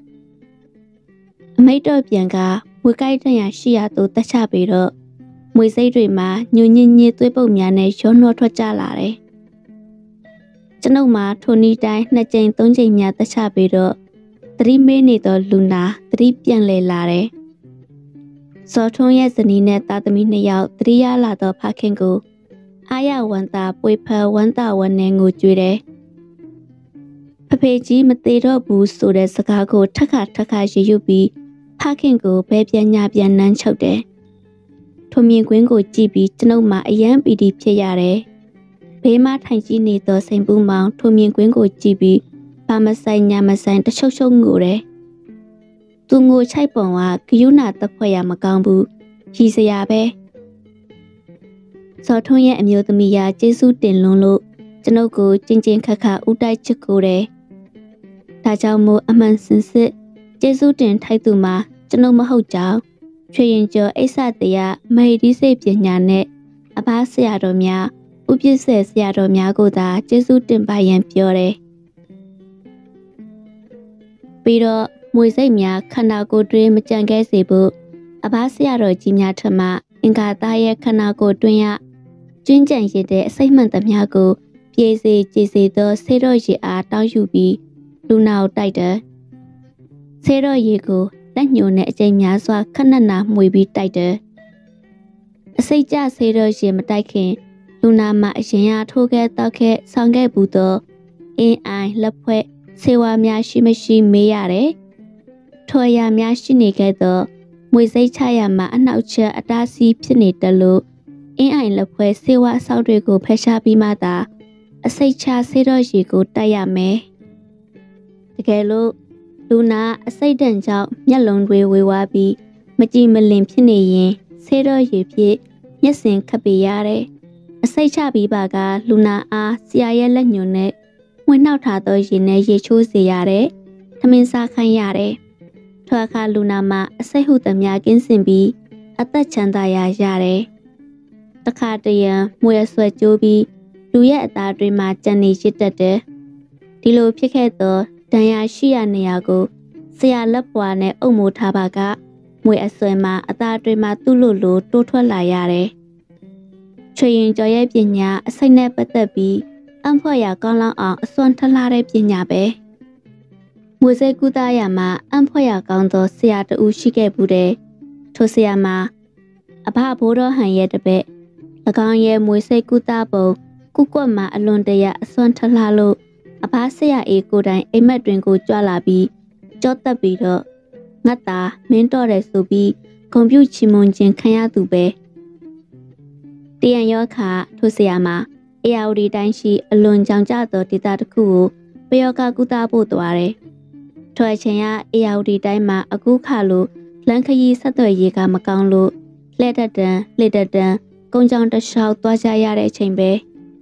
အမိတ်တော်ပြန်ကဝေကိုက်တန်ရရှိရသို့တက်ချပြီးတော့မွေစိတ်တွေမှာညွညင်းညင်းသွေးပုတ်များနဲ့ရောနှောထွက်ကြလာတယ်ကျွန်ုပ်မှာထိုနီတိုင်း2ကြိမ်3ကြိမ်များတက်ချပြီးတော့သတိမေးနေသောလူနာသတိပြန်လဲလာတယ်ဇော်ထွန်းရဲ့ဇနီးနဲ့သားသမီး2ယောက်သတိရလာသောဖခင်ကိုအာရဝန်တာပွေဖဝမ်းတာဝနဲ့ငိုကြွေးတယ်ဖဖေကြီးမသေးတော့ဘူးဆိုတဲ့စကားကိုထက်ခါရေယူပြီးဖခင်ကိုဘဲပြန်ညာပြန်နှမ်းချုပ်တယ်ထိုမြင်ကွင်းကိုကြည့်ပြီးကျွန်ုပ်မှာအယံပီတိဖြစ်ရတယ်ဘေးမှထိုင်ကြည့်နေသောစိန်ပူးမောင်ထိုမြင်ကွင်းကိုကြည့်ပြီးဘာမဆိုင်ညာမဆိုင်တချုံငိုတယ်သူငိုချိုက်ပုံကဂယုဏတပ်ဖွဲ့ရမကောင်းဘူးရည်စရာပဲဇော်ထွန်းရဲ့အမျိုးသမီးကကျေးဇူးတင်လွန်းလို့ကျွန်ုပ်ကိုကျင်ခက်ဥတိုက်ချစ်ကိုတယ်ဒါကြောင့်မို့အမှန်စင်စစ်ကျေးဇူးတင်ထိုက်သူမှာကျွန်ုပ်မဟုတ်ကြောင်းချွေရင်ကျော်အိဆတရားမဟိတိစိတ်ပညာနဲ့အဖားဆရာတော်များဥပစ္စေဆရာတော်များကိုသာကျေးဇူးတင်ပါရန်ပြောတယ်ပြီးတော့မွေစိတ်များခန္ဓာကိုယ်တွင်မကြံခဲ့စေဖို့အဖားဆရာတော်ကြီးများထမအင်္ဂါသားရဲ့ခန္ဓာကိုယ်တွင်ရကျွင်းကြံရည်တဲ့အစိတ်မှန်သမျှကိုပြေးစေကြည်စေသောဆေးတော်ရည်အားတောင်းယူပြီးလူနာကိုတိုက်တယ်ဆေးတော်ရည်ကိုလက်ညှိုးနဲ့အကျိန်များစွာခဏနာမှွေပြီးတိုက်တယ်အစိတ်ကျဆေးတော်ရည်မတိုက်ခင်လူနာမှာအရင်ကထိုးခဲ့တောက်ခဲ့ဆောင်ခဲ့ဘူးသောအင်းအိုင်လက်ဖွဲ့ဆေးဝါးများရှိမရှိမေးရတယ်ထိုအရာများရှိနေခဲ့သောမွေစိတ်ချရမှာအနှောက်အယှက်အတားဆီးဖြစ်နေတယ်လို့အင်းအိုင်လက်ဖွဲ့ဆေးဝါးအဆောက်တွေကိုဖယ်ရှားပြီးမှသာအစိတ်ချဆေးတော်ရည်ကိုတိုက်ရမယ်တကယ်လို့လူနာအစိတ်တန်ကြောင့်မျက်လုံးတွေဝေဝါးပြီးမကြည်မလင်ဖြစ်နေရင်ဆေးတော်ရည်ဖြစ်မျက်စင်ခပ်ပေးရတယ်အစိတ်ချပြီးပါကလူနာအားဆရာရဲ့လက်ညှိုးနဲ့ဝင်နှောက်ထားသောရည်နဲ့ရေချိုးစေရတယ်ထမင်းစားခိုင်းရတယ်ထိုအခါလူနာမှာအစိတ်ဟုသမျှကင်းစင်ပြီးအသက်ချမ်းသာရရတယ်တခါတရံမွေဆွဲကြိုးပြီးလူရဲ့အသားတွေမှာကြံနေရစ်တတ်တယ်ဒီလိုဖြစ်ခဲ့သောဒဏ်ရာရှိရနေရာကိုဆရာလက်ပွားနဲ့အုပ်မိုးထားပါကမွေအဆွဲမှာအသားတွေမှာသူ့လိုတိုးထွက်လာရတယ်ချွေရင်ကျော်ရဲ့ပညာအစိတ်နဲ့ပတ်သက်ပြီးအံ့ဖွက်ရကောင်းလောင်းအောင်အစွမ်းထလာတဲ့ပညာပဲမွေစိတ်ကူးသားရမှာအံ့ဖွက်ရကောင်းသောဆရာတဦးရှိခဲ့ဘူးတယ်ထိုဆရာမှာအဖဘိုးတော်ဟန်ရဲ့တပည့်၎င်းရဲ့မွေစိတ်ကူးသားပုံကုကွက်မှာအလွန်တရာအစွမ်းထလာလို့အဖဆရာအေးကိုတိုင်အိမ်မက်တွင်ကိုကြွလာပြီးကြောတက်ပြီးတော့ငတ်တာမင်းတော်တယ်ဆိုပြီးဂုံပြုချီမွန်ခြင်းခံရသူပဲတရံရောခါထိုဆရာမှာအေယာဝတီတိုင်းရှိအလွန်ကြောင်ကျသောဒေသတစ်ခုကိုပယောဂကုသဖို့သွားတယ်ထွေချင်ရအေယာဝတီတိုင်းမှာအခုခါလို့လန်ခရီးဆက်သွယ်ရေးကမကောင်းလို့လှည့်တက်တန်းကုန်းကြောင်တစ်လျှောက်သွားကြရတဲ့အချိန်ပဲ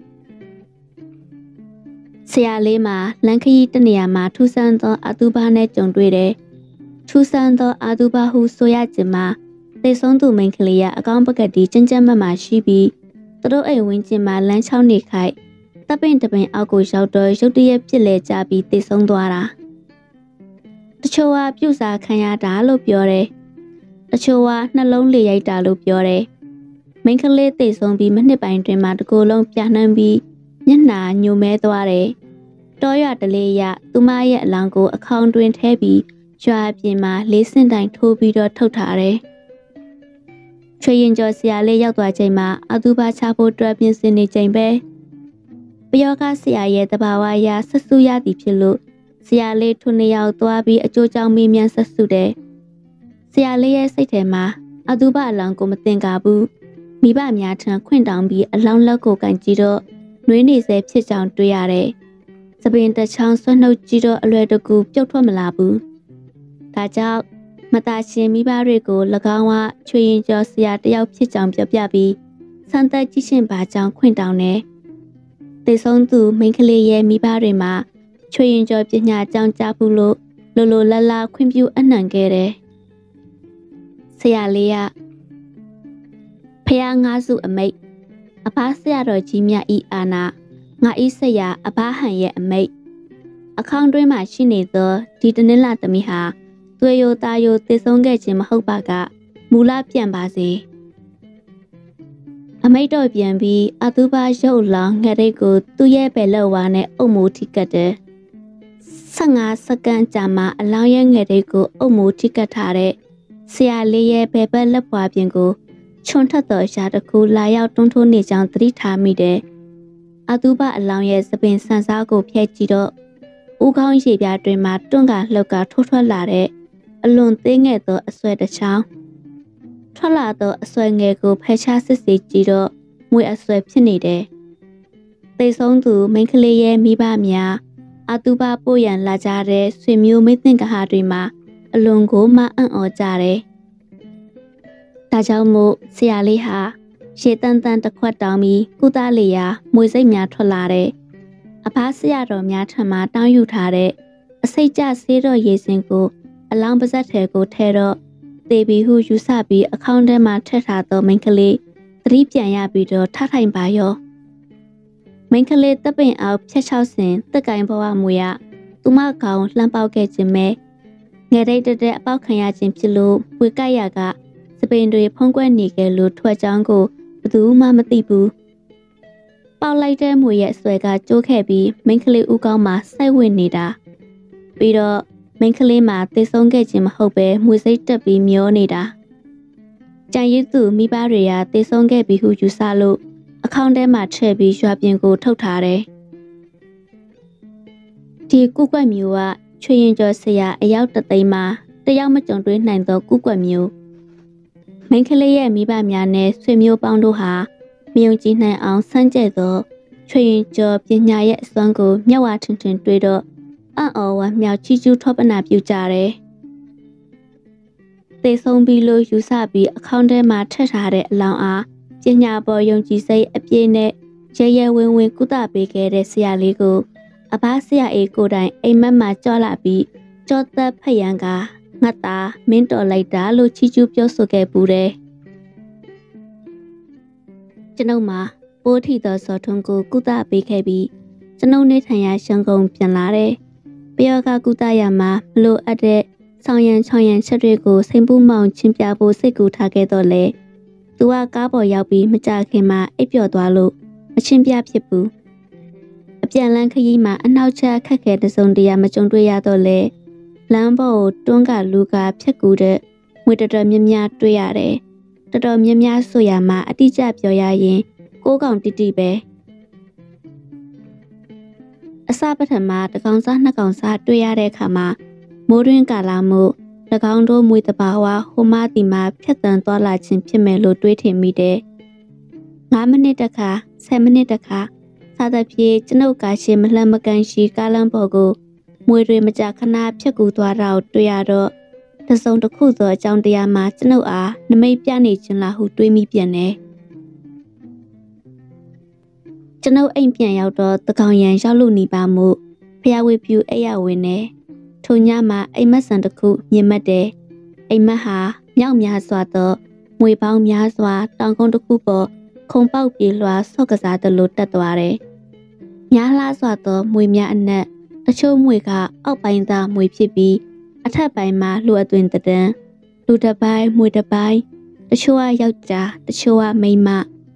ဆရာလေးမှာလန်ခရီးတနေရာမှာထူးဆန်းသောအတူပါနဲ့ကြုံတွေ့တယ်ထူးဆန်းသောအတူပါဟုဆိုရခြင်းမှာသေဆုံးသူမိန်းကလေးကအကောင်းပကတိကျဉ်ကျပ်မှရှိပြီးသူတို့အိမ်ဝင်းကျင်မှာလမ်းချောင်းနေခိုက်တပ်ပင်တပင်အောက်ကိုရောက်တော့ရုတ်တရက်ပြစ်လဲကြပြီးသေဆုံးသွားတာတချို့ကပြုစာခံရတာလို့ပြောတယ်တချို့ကနှလုံးလေရိုက်တာလို့ပြောတယ်မိန်းကလေးသေဆုံးပြီးမိနစ်ပိုင်းတွင်မှတကိုယ်လုံးပြနှံပြီးမျက်နှာညိုမဲသွားတယ်တောရွာတလေးရသူမရဲ့အလောင်းကိုအခေါင်တွင်ထဲပြီးရွာပြင်မှာလေးစင်တိုင်ထိုးပြီးတော့ထုတ်ထားတယ်ချွေရင်ကျော်ဆရာလေးရောက်သွားချိန်မှာအတူပါချဖို့တွဲပြင်ဆင်နေချိန်ပဲပယောကဆရာရဲ့တဘာဝအရာဆက်စုရသည်ဖြစ်လို့ဆရာလေးထိုနေရောက်သွားပြီးအကျိုးကြောင့်မေးမြန်းဆက်စုတယ်ဆရာလေးရဲ့စိတ်ထဲမှာအတူပါအလောင်းကိုမတင်ကားဘူးမိဘများထံခွင့်တောင်းပြီးအလောင်းလက်ကိုကန်ကြည့်တော့နှွေးနေစေဖြစ်ကြောင်းတွေ့ရတယ်စပင်တစ်ချောင်းဆွနှုတ်ကြည့်တော့အလွယ်တကူပြုတ်ထွက်မလာဘူးဒါကြောင့်မသားရှင်မိဘတွေကို၎င်းကချွေရင်ကျော်ဆရာတယောက်ဖြစ်ကြောင်းပြောပြပြီးစံသက်ကြည့်ရှင်ပါကြောင်းခွင့်တောင်းတယ်သေဆုံးသူမိန်းကလေးရဲ့မိဘတွေမှာချွေရင်ကျော်ပညာကြောင်းကြားဘူးလို့လိုလလခွင့်ပြုအနှံခဲ့တယ်ဆရာလေးကဖះငါးစုအမိတ်အဖားဆရာတော်ကြီးမြတ်ဤအာနာငါဤဆရာအဖားဟန်ရဲ့အမိတ်အခေါင်တွင်းမှာရှိနေသောဒီတနင်္လာသမီးဟာသွေးရိုးသားရိုးသေဆုံးခဲ့ခြင်းမဟုတ်ပါကမူလပြန်ပါစေအမိတ်တော်ပြန်ပြီးအတူပါရုပ်လောင်းငှက်ရိတ်ကိုသူ့ရဲ့ဘယ်လောက်ဝါနဲ့အုပ်မိုးထိကတ်တယ်15စက္ကန့်ကြာမှအလောင်းရဲ့ငှက်ရိတ်ကိုအုပ်မိုးထိကတ်ထားတဲ့ဆရာလေးရဲ့ဘယ်ဘက်လက်ပွားပြင်ကိုချွန်ထက်တော်ရှာတစ်ခုလာရောက်တွန်းထိုးနေကြောင်းသတိထားမိတယ်အတူပါအလောင်းရဲ့သပင်ဆန်စားကိုဖျက်ကြည့်တော့ဦးခေါင်းရေပြားတွင်မှတွန့်ကလှုပ်ကထိုးထွက်လာတဲ့အလွန်သေးငယ်သောအဆွဲတစ်ချောင်းထွက်လာသောအဆွဲငယ်ကိုဖယ်ရှားစစ်ဆေးကြည့်တော့မွေအဆွဲဖြစ်နေတယ်သေဆုံးသူမိန်းကလေးရဲ့မိဘများအတူပါပို့ရန်လာကြတဲ့ဆွေမျိုးမိသင်္ကာတွေမှာအလွန်ကိုမှအံ့ဩကြတယ်ဒါကြောင့်မို့ဆရာလေးဟာရေတန်တန်တစ်ခွက်တောင်းပြီးကုသလေရာမွေစိတ်များထွက်လာတဲ့အဖားဆရာတော်များထံမှတောင်းယူထားတဲ့အစိတ်ကျဆေးတော်ရေစင်ကိုအလောင်းပါဇက်ထဲကိုထဲတော့သေပြီဟုယူဆပြီးအခေါင်းထဲမှာထည့်ထားသောမိန်းကလေးသတိပြန်ရပြီးတော့ထထိုင်ပါရောမိန်းကလေးတပ်ပင်အောက်ဖြတ်ချောက်စဉ်တက်ကိုင်းဘဝမွေရသူမကောင်လှမ်းပေါက်ခဲ့ခြင်းပဲငယ်တဲ့တဲ့အပေါက်ခံရခြင်းဖြစ်လို့ဝေကရကစပင်တွေဖုံးကွက်နေခဲ့လို့ထွက်ချောင်းကိုဘယ်သူမှမသိဘူးပေါက်လိုက်တဲ့မွေရဲ့ဆွဲကကျိုးခဲ့ပြီးမိန်းကလေးဦးကောင်းမှာစိုက်ဝင်နေတာပြီးတော့မိန်းကလေးမှာသေဆုံးခဲ့ခြင်းမဟုတ်ပဲမွေစိတ်တက်ပြီးမျောနေတာကြံရည်သူမိဘတွေကသေဆုံးခဲ့ပြီးဟုယူဆလို့အခေါင်းထဲမှာထည့်ပြီးရွာပြင်ကိုထုတ်ထားတယ်ဒီကုကွက်မျိုးကချွေရင်ကျော်ဆရာအယောက်တသိန်းမှာတယောက်မကြုံတွေ့နိုင်သောကုကွက်မျိုးမိန်းကလေးရဲ့မိဘများနဲ့ဆွေမျိုးပေါင်းတို့ဟာမယုံကြည်နိုင်အောင်စမ်းကြဲသောချွေရင်ကျော်ပညာရဲ့အစွမ်းကိုမျက်ဝါထင်ထင်တွေ့တော့အံ့ဩဝမ်းမြောက်ချီးကျူးထောပနာပြုကြတယ်သေဆုံးပြီးလို့ယူဆပြီးအခေါင်းထဲမှာထည့်ထားတဲ့အလောင်းအားပညာပေါ်ယုံကြည်စိတ်အပြည့်နဲ့ရဲရဲဝင်းဝင်းကုသပေးခဲ့တဲ့ဆရာလေးကိုအဘဆရာအေးကိုတိုင်အိမ်မက်မှာကြောက်လာပြီးကြောသက်ဖက်ရန်ကငတ်တာမင်းတော်လိုက်တာလို့ချီးကျူးပြောဆိုခဲ့ပူတယ်ကျွန်ုပ်မှာပိုးထီသောစော်ထွန်းကိုကုသပေးခဲ့ပြီးကျွန်ုပ်နေထိုင်ရာရှန်ကုန်ပြန်လာတဲ့ပယောကကုသရမှာမလိုအပ်တဲ့ဆောင်ရန်ချောင်းရန်ချက်တွေကိုစိန်ပူးမောင်ချင်းပြဖို့စိတ်ကူထားခဲ့တော့လေသူကကားပေါ်ရောက်ပြီးမကြခင်မှာအိပ်ပျော်သွားလို့မချင်းပြဖြစ်ဘူးအပြန်လန်းခရီးမှာအနောက်ချက်ခက်ခဲတစုံတရာမကြုံတွေ့ရတော့လေလမ်းပေါ်ကိုတွန်းကလူကဖြက်ကူတဲ့ငွေတော်များများတွေ့ရတယ်တော်တော်များများဆိုရမှာအတိအကျပြောရရင်ကိုးကောင်တိတိပဲအစပထမတကောင်စားနှစ်ကောင်စားတွေ့ရတဲ့အခါမှာမိုးတွင်းကာလမို့၎င်းတို့မွေတဘာဝဟိုမတီမှာဖြတ်တန်းသွားလာခြင်းဖြစ်မယ်လို့တွေးထင်မိတယ်9မိနစ်တခါ10မိနစ်တခါစသဖြင့်ကျွန်ုပ်ကရှေမလှမ်းမကန်ရှိကားလမ်းပေါ်ကိုမွေတွေမကြခဏဖြတ်ကူသွားတာကိုတွေ့ရတော့တစုံတစ်ခုသောအကြောင်းတရားမှာကျွန်ုပ်အားနမိတ်ပြနေခြင်းလားဟုတွေးမိပြန်တယ်ကျွန်ုပ်အိမ်ပြန်ရောက်တော့တကောင်ရန်ရောက်လို့နေပါမှုဖျားဝေပြူအိယာဝင်နေထိုညမှာအိမ်မက်ဆန်တစ်ခုမြင်မှတ်တယ်အိမ်မက်ဟာမြောက်များစွာသောမွေပေါင်းများစွာတောင်ကုန်းတစ်ခုပေါ်ခုံပေါက်ပြေလွှာဆော့ကစားသလိုတက်သွားတယ်များလားစွာသောမွေများအနက်တချို့မွေကအောက်ပိုင်းသားမွေဖြစ်ပြီးအထက်ပိုင်းမှာလှူအသွင်တန်းလူတစ်ပိုင်းမွေတစ်ပိုင်းတချို့ကယောက်ျားတချို့ကမိန်းမ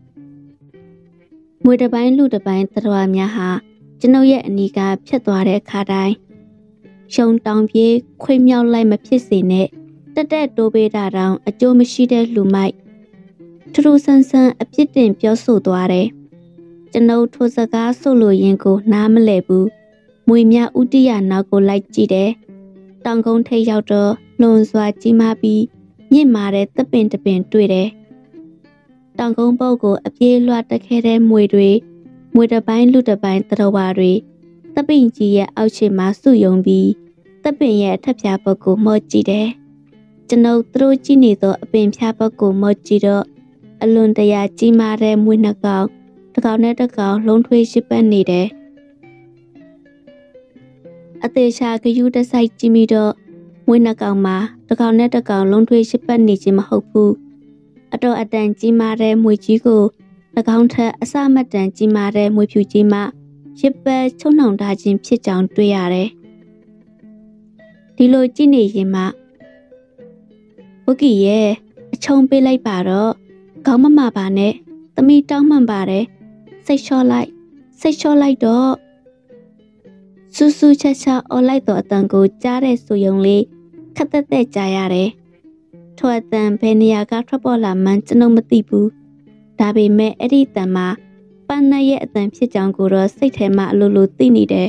မွေတစ်ပိုင်းလူတစ်ပိုင်းတော်များဟာကျွန်ုပ်ရဲ့အနီးကဖြတ်သွားတဲ့အခါတိုင်းရှုံတောင်ပြေးခွေမြောက်လိုက်မဖြစ်စေနဲ့တက်တိုးပေးတာတောင်အကျိုးမရှိတဲ့လူမိုက်ထူးထူးဆန်းဆန်းအပြစ်တင်ပြောဆိုသွားတယ်ကျွန်ုပ်ထိုစကားဆိုလို့ရင်ကိုနားမလဲဘူးမွေများဥတီယာနောက်ကိုလိုက်ကြည့်တယ်တောင်ကုန်းထိပ်ရောက်တော့လွန်စွာကြီးမားပြီးမြင့်မာတဲ့တပ်ပင်တပင်တွေ့တယ်တောင်ကုန်းပုတ်ကိုအပြေးလွှတ်တက်ခဲ့တဲ့မွေတစ်ပိုင်းလူတစ်ပိုင်းတတော်ဝါတွေတပ်ပင်ကြီးရဲ့အောက်ခြေမှာစုယုံပြီးတပ်ပင်ရဲ့အထက်ဖြာဘက်ကိုမော့ကြည့်တယ်ကျွန်ုပ်သူတို့ကြည့်နေသောအပင်ဖြာဘက်ကိုမော့ကြည့်တော့အလွန်တရာကြီးမားတဲ့မွေနှစ်ကောင်တစ်ကောင်နဲ့တစ်ကောင်လုံးထွေးရှိပတ်နေတယ်အသေးချာဂယူတဆိုင်ကြည့်မိတော့မွေနှစ်ကောင်မှာတစ်ကောင်နဲ့တစ်ကောင်လုံးထွေးရှိပတ်နေခြင်းမဟုတ်ဘူးအတော်အတန်ကြီးမားတဲ့မွေကြီးကို၎င်းထက်အစမတန်ကြီးမားတဲ့မွေဖြူကြီးမှရစ်ပတ်ချုံနှောင်ထားခြင်းဖြစ်ကြောင်းတွေ့ရတယ်ဒီလိုကြည့်နေရင်မှဘုကီရဲ့အချုံပေးလိုက်ပါတော့ခေါင်းမမပါနဲ့သမီးတောင်းမှန်ပါတယ်စိတ်လျှော့လိုက်တော့စူးစူးချက်ချက်အော်လိုက်တော့အတန်ကိုကြားတဲ့ဆိုယုံလေးခက်တက်တက်ကြားရတယ်ထိုအတန်ဘယ်နေရာကထွက်ပေါ်လာမှန်းကျွန်ုပ်မသိဘူးဒါပေမဲ့အဲ့ဒီတန်မှာပန်းနဲ့ရဲ့အတန်ဖြစ်ကြောင်းကိုတော့စိတ်ထဲမှာအလိုလိုသိနေတယ်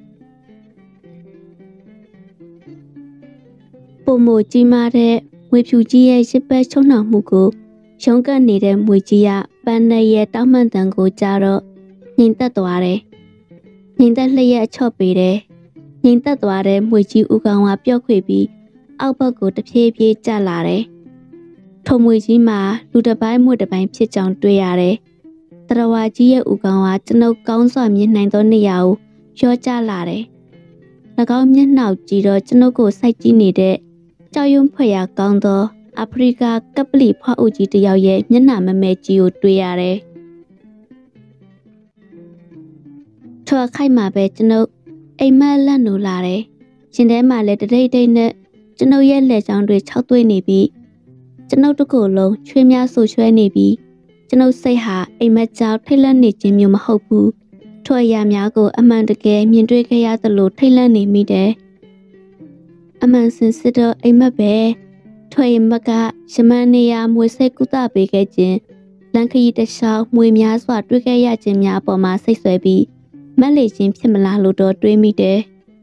ပုံမကြီးမားတဲ့မွေဖြူကြီးရဲ့ရစ်ပတ်ချုံနှောင်မှုကိုရုံးကပ်နေတဲ့မွေကြီးကပန်းနဲ့ရဲ့တောင်းမှန်တန်ကိုကြားတော့ငြိမ်သက်သွားတယ်ငြိမ်သက်လျက်အချော့ပေးတယ်ငြိမ်သက်သွားတဲ့မွေကြီးဦးကောင်ကပျော့ခွေပြီးအောက်ဘက်ကိုတဖြည်းဖြည်းကျလာတယ်ထုံမွေကြီးမှာလူတစ်ပိုင်းမွေတစ်ပိုင်းဖြစ်ကြောင်းတွေ့ရတယ်တရဝါကြီးရဲ့ဦးကောင်ကကျွန်ုပ်ကောင်းစွာမြင်နိုင်သောနေရာကိုရောကျလာတယ်၎င်းမျက်နှာကြည့်တော့ကျွန်ုပ်ကိုစိုက်ကြည့်နေတဲ့ကြောက်ရွံ့ဖွယ်ရာကောင်းသောအာဖရိကကပလီဖွားအုပ်ကြီးတစ်ယောက်ရဲ့မျက်နှာမမဲကြီးကိုတွေ့ရတယ်ထိုအခိုက်မှာပဲကျွန်ုပ်အိမ်မက်လက်နိုလာတယ်ရှင်ထဲမှာလည်းတတိတ်တိတ်နဲ့ကျွန်ုပ်ရဲ့လက်ချောင်းတွေခြောက်သွေးနေပြီးကျွန်ုပ်တစ်ခုလုံးချွေးများဆူချွဲနေပြီးကျွန်ုပ်စိတ်ဟာအိမ်မက်ကြောက်ထိတ်လန့်နေခြင်းမျိုးမဟုတ်ဘူးထိုအရာများကိုအမှန်တကယ်မြင်တွေ့ခဲ့ရသလိုထိတ်လန့်နေမိတယ်အမှန်စင်စစ်တော့အိမ်မက်ပဲထွေမကရမန်နေရမွေစိတ်ကုသပေးခဲ့ခြင်းလန်ခရီတလျှောက်မွေများစွာတွေ့ခဲ့ရခြင်းများအပေါ်မှာစိတ်ဆွဲပြီးမက်လေခြင်းဖြစ်မလားလို့တော့တွေးမိတယ်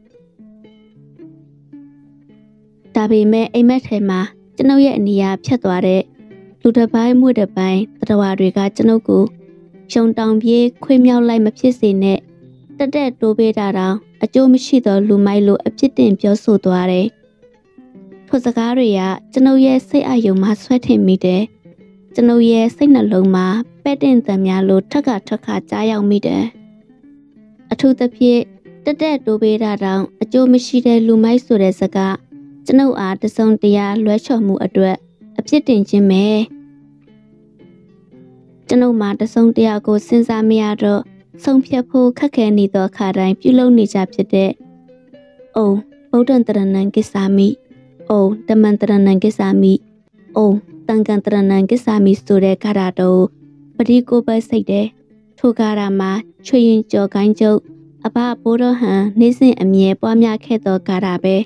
ဒါပေမဲ့အိမ်မက်ထဲမှာကျွန်ုပ်ရဲ့အနီးအဖြတ်သွားတဲ့လူတစ်ပိုင်းမွေတစ်ပိုင်းတတော်ဝါတွေကကျွန်ုပ်ကိုရှုံတောင်ပြေးခွေမြောက်လိုက်မဖြစ်စေနဲ့တက်တိုးပေးတာတောင်အကျိုးမရှိသောလူမိုက်လိုအပြစ်တင်ပြောဆိုသွားတယ်ထိုစကားတွေကကျွန်ုပ်ရဲ့စိတ်အယုံမှာဆွဲထင်မိတယ်ကျွန်ုပ်ရဲ့စိတ်နှလုံးမှာပဲ့တင်သံများလိုထက်ခါကြားရောက်မိတယ်အထူးသဖြင့်တက်တိုးပေးတာတောင်အကျိုးမရှိတဲ့လူမိုက်ဆိုတဲ့စကားကျွန်ုပ်အားတစုံတရာလွဲချော်မှုအတွက်အပြစ်တင်ခြင်းပဲကျွန်ုပ်မှာတစုံတရာကိုစဉ်းစားမရတော့ဆုံးဖြတ်ဖို့ခက်ခဲနေသောအခါတိုင်းပြုလုပ်နေကြဖြစ်တဲ့။အိုဗုဒ္ဓံတရဏံကိစ္ဆာမိ။အိုဓမ္မံတရဏံကိစ္ဆာမိ။အိုတန်ခံတရဏံကိစ္ဆာမိဆိုတဲ့ဂါထာတော်ပရိကိုပစိတ်တဲ့ထိုဂါထာမှာချွေရင်ကြော်ကိုင်းကျုပ်အဘဘိုးတော်ဟန်နေ့စဉ်အမြဲပွားများခဲ့သောဂါထာပဲ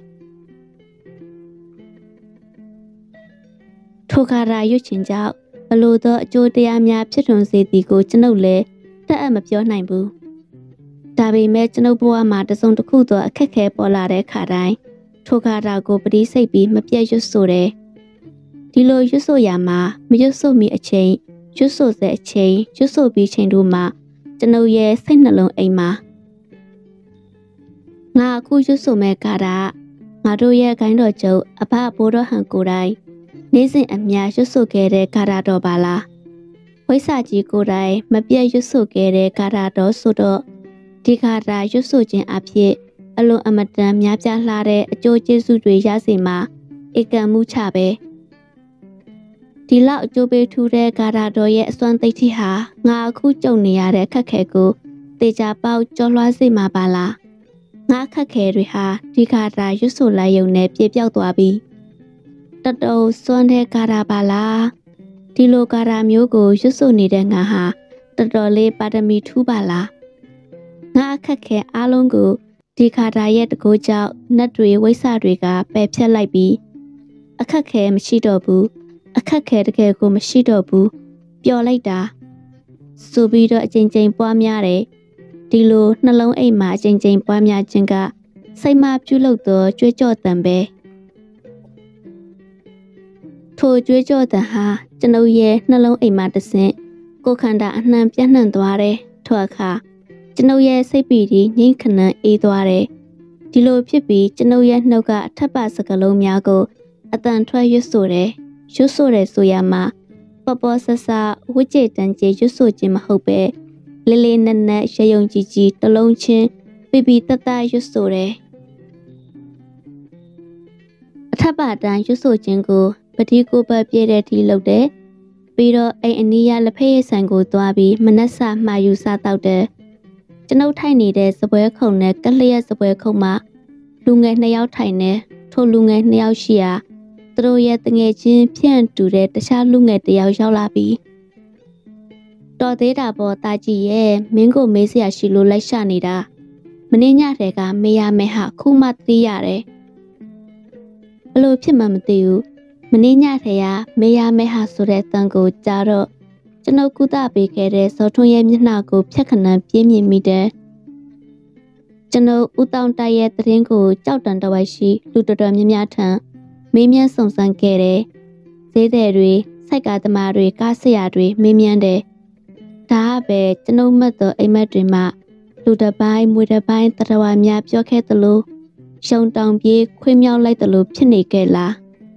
ထိုဂါထာရွတ်ချင်ကြောင့်ဘလို့သောအကျိုးတရားများဖြစ်ထွန်းစေသည်ကိုကျွန်ုပ်လည်းတက်အပ်မပြောနိုင်ဘူးဒါပေမဲ့ကျွန်ုပ်ဘဝမှာတစုံတစ်ခုသောအခက်အခဲပေါ်လာတဲ့ခါတိုင်းထိုဂါထာကိုပရိစိတ်ပြီးမပြတ်ရွတ်ဆိုတယ်ဒီလိုရွတ်ဆိုရမှာမရွတ်ဆိုမီအချိန်ရွတ်ဆိုစေအချိန်ရွတ်ဆိုပြီးချိန်တို့မှာကျွန်ုပ်ရဲ့စိတ်နှလုံးအိမ်မှာငါအခုရွတ်ဆိုမဲ့ကာတာငါတို့ရဲ့ခိုင်းတော်ကျုပ်အဘဘိုးတော်ဟန်ကိုယ်တိုင်နေ့စဉ်အမျှရွတ်ဆိုခဲ့တဲ့ကာတာတော်ပါလားဝိစာကြီးကိုယ်တိုင်မပြတ်ရွတ်ဆိုခဲ့တဲ့ကာတာတော်ဆိုတော့ဒီကာတာရွတ်ဆိုခြင်းအဖြစ်အလွန်အမတန်များပြားလှတဲ့အကျိုးကျေးဇူးတွေရစေမှာဧကံမှုချပဲဒီလောက်အကျိုးပေးထူတဲ့ကာတာတော်ရဲ့အစွမ်းသိတိဟာငါအခုကြုံနေရတဲ့ခက်ခဲကိုတေချာပေါက်ကြောလွှားစေမှာပါလားငါခက်ခဲတွေဟာဒီကာတာရွတ်ဆိုလိုက်ရုံနဲ့ပြေပြောက်သွားပြီတတုံစွမ်းတဲ့ကာတာပါလားဒီလိုကာတာမျိုးကိုရွတ်ဆိုနေတဲ့ငါဟာတော်တော်လေးပါရမီထူးပါလားငါအခက်ခဲအားလုံးကိုဒီကာတာရဲ့တကိုးကြောင့်နတ်တွေဝိဆတွေကပယ်ဖြတ်လိုက်ပြီးအခက်ခဲမရှိတော့ဘူးအခက်ခဲတကယ်ကိုမရှိတော့ဘူးပျော်လိုက်တာဆိုပြီးတော့အချိန်ချင်းပွားများတယ်ဒီလိုနှလုံးအိမ်မှာအချိန်ချင်းပွားများခြင်းကစိတ်မပြုလုပ်သောကြွေးကြော်တံပဲထိုကြွေးကြော်တံဟာကျွန်ုပ်ရဲ့နှလုံးအိမ်မှာတဆင့်ကိုခန္ဓာအနှံပြန့်နှံ့သွားတယ်ထိုအခါကျွန်ုပ်ရဲ့စိတ်ပီတိငြိမ်ခဏအေးသွားတယ်ဒီလိုဖြစ်ပြီးကျွန်ုပ်ရဲ့နှုတ်ကအထက်ပါစကလုံးများကိုအတန်ထွက်ရွတ်ဆိုတယ်ရွတ်ဆိုတယ်ဆိုရမှာပေါ်ပေါ်ဆဆဝိจิตတန်ကျေရွတ်ဆိုခြင်းမဟုတ်ပဲလေးလေးနက်နက်ရယုံကြည်ကြည်တလုံးချင်းပြပြတတရွတ်ဆိုတယ်အထက်ပါတန်ရွတ်ဆိုခြင်းကိုပတိကိုပတ်ပြည့်တဲ့ထိလုပ်တယ်ပြီးတော့အိမ်အနီးရလက်ဖက်ရည်ဆိုင်ကိုသွားပြီးမနက်စာမှာယူစားတောက်တယ်ကျွန်ုပ်ထိုင်နေတဲ့စပွဲခုံနဲ့ကလျက်စပွဲခုံမှာလူငယ်2ယောက်ထိုင်နေထိုလူငယ်2ယောက်ရှိရာသူတို့ရဲ့တငယ်ချင်းဖြန့်တူတဲ့တခြားလူငယ်1ယောက်ရောက်လာပြီးတော်သေးတာပေါ်တာကြီးရဲ့မင်းကိုမေးစရာရှိလို့လိုက်ရှာနေတာမင်းညတဲ့ကမေးရမယ်ဟာခုမှသိရတယ်ဘလို့ဖြစ်မှမသိဘူးမင်းညတဲ့ကမေးရမယ်ဟာဆိုတဲ့တန်ကိုကြားတော့ကျွန်ုပ်ကုသပေးခဲ့တဲ့ဇော်ထွန်းရဲ့မျက်နှာကိုဖြတ်ခဏပြင်းမြင်မိတယ်ကျွန်ုပ်ဦးတောင်တိုက်ရဲ့သတင်းကိုကြောက်တန်တဝိုက်ရှိလူတော်တော်များများထံမေးမြန်းစုံစမ်းခဲ့တယ်ဈေးသည်တွေစိုက်ကားသမားတွေကားဆရာတွေမေးမြန်းတယ်ဒါကပဲကျွန်ုပ်မှတ်သောအိမ်မက်တွေမှာလူတစ်ပိုင်းမွေတစ်ပိုင်းတရဝါများပြောခဲ့သလိုရှုံတောင်ပြေးခွေးမြောက်လိုက်သလိုဖြစ်နေခဲ့လား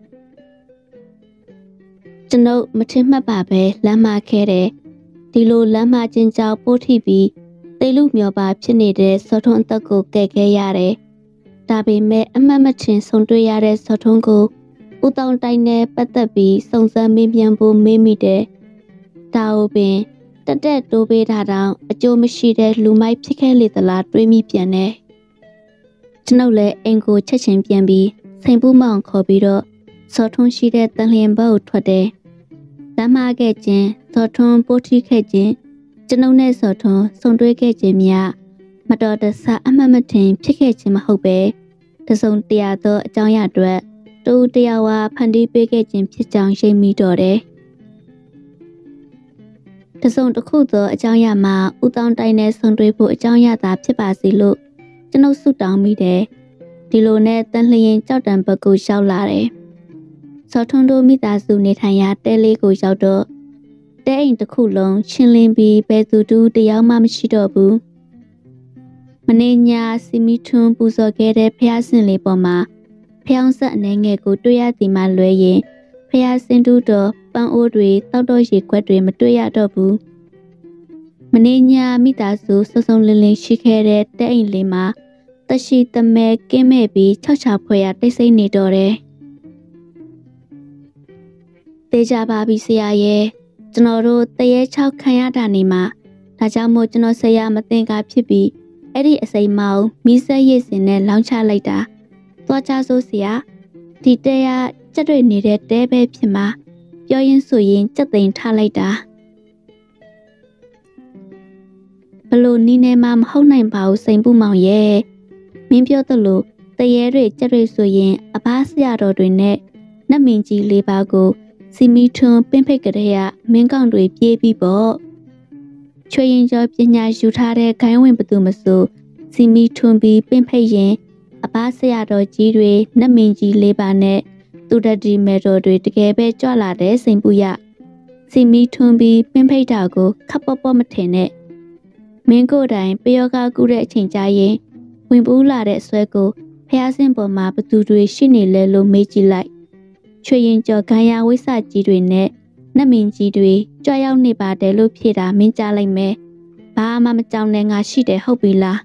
ကျွန်ုပ်မထင်မှတ်ပါပဲလမ်းမခဲတယ်ဒီလိုလမ်းမချင်းကြောင့်ပို့ထိပြီးသိလူမျောပါဖြစ်နေတဲ့စောထွန်းအသက်ကိုကယ်ခဲ့ရတယ်ဒါပေမဲ့အမှတ်မထင်ဆုံတွေ့ရတဲ့စောထွန်းကိုဦးတောင်တိုင်းနဲ့ပတ်သက်ပြီးစုံစမ်းမေးမြန်းဖို့မေးမိတယ်ဒါအပြင်တက်တိုးပေးတာတောင်အကျိုးမရှိတဲ့လူမိုက်ဖြစ်ခဲ့လေသလားတွေးမိပြန်တယ်ကျွန်ုပ်လည်းအိမ်ကိုချက်ချင်းပြန်ပြီးစိန်ပူးမောင်ခေါ်ပြီးတော့စောထွန်းရှိတဲ့တန်လျင်ဘက်ကိုထွက်တယ်လမ်းမခဲ့ခြင်းစောထွန်းပို့ထိခဲ့ခြင်းကျွန်ုပ်နဲ့စောထွန်းဆုံတွေ့ခဲ့ခြင်းများမတော်တဆအမှတ်မထင်ဖြစ်ခဲ့ခြင်းမဟုတ်ပဲတစုံတရာသောအကြောင်းအရာအတွက်တူတရာဝါဖန်တီးပေးခဲ့ခြင်းဖြစ်ကြောင်းရှိမိတော့တယ်တစုံတစ်ခုသောအကြောင်းအရာမှာဦးတောင်တိုင်းနဲ့ဆုံတွေ့ဖို့အကြောင်းအရာသာဖြစ်ပါစေလို့ကျွန်ုပ်ဆုတောင်းမိတယ်ဒီလိုနဲ့တန်လျင်ကြောက်တံဘက်ကိုရောက်လာတယ်စောထွန်းတို့မိသားစုနေထိုင်ရာတဲလေးကိုရောက်တော့တဲအိမ်တစ်ခုလုံးချင်းလင်းပြီးဘယ်သူတူတယောက်မှမရှိတော့ဘူးမနေ့ညစီမီထွန်းပူဇော်ခဲ့တဲ့ဖျားစင်လေးပေါ်မှာဖျောင်းဆက်အနေငယ်ကိုတွေ့ရသည်မှလွဲရင်ဖျားစင်တူတော်ပန်းအိုးတွေတောက်တော့ရေခွက်တွေမတွေ့ရတော့ဘူးမနေ့ညမိသားစုစုံစုံလင်းလင်းရှိခဲ့တဲ့တဲအိမ်လေးမှာတရှိတမဲကင်းမဲ့ပြီး၆ချဖွယ်ရတိတ်ဆိတ်နေတော့တယ်တေးကြပါပြီဆရာရဲ့ကျွန်တော်တို့တရေ6ခံရတာနေမှာဒါကြောင့်မို့ကျွန်တော်ဆရာမသိင်္ကာဖြစ်ပြီးအဲ့ဒီအစိမ်းမောင်မီးစက်ရည်စင်နဲ့လောင်းချလိုက်တာသွားကြစို့ဆရာဒီတဲရကြက်တွေနေတဲ့တဲပဲဖြစ်မှာပြောရင်းဆိုရင်ကြက်သိမ်းထားလိုက်တာဘလို့နီးနေမှမဟုတ်နိုင်ပါဘူးစိန်ပူမောင်ရဲ့မင်းပြောသလိုတရေတွေကြက်တွေဆိုရင်အဘဆရာတော်တွေနဲ့နတ်မင်းကြီး၄ပါးကိုစီမီထွန်းပင်းဖိတ်ကလေးကမင်းကောင်တွေပြေးပြီးပေါ့ချွေရင်ကျော်ပညာယူထားတဲ့ခိုင်းဝင်ဘသူမဆိုစီမီထွန်းပြီးပင်းဖိတ်ရင်အဘဆရာတော်ကြီးတွေနတ်မင်းကြီး၄ပါးနဲ့သူတတိမေတော်တွေတကယ်ပဲကြွလာတဲ့စိန်ပူရစီမီထွန်းပြီးပင်းဖိတ်တာကိုခပ်ပေါ့ပေါ့မထင်နဲ့မင်းကိုယ်တိုင်ပယောဂကူတဲ့အချိန်ကြရင်ဝင်ပူးလာတဲ့ဆွဲကိုဖျားစင်ပေါ်မှာဘသူတွေရှိနေလဲလို့မေးကြည့်လိုက်ချွေရင်ကျော်ခံရဝိဆကြီးတွေနဲ့နတ်မင်းကြီးတွေကြွရောက်နေပါတယ်လို့ဖြေတာမင်းကြားလိုက်မယ်ဘာမှမကြောက်နဲ့ငါရှိတယ်ဟုတ်ပြီလား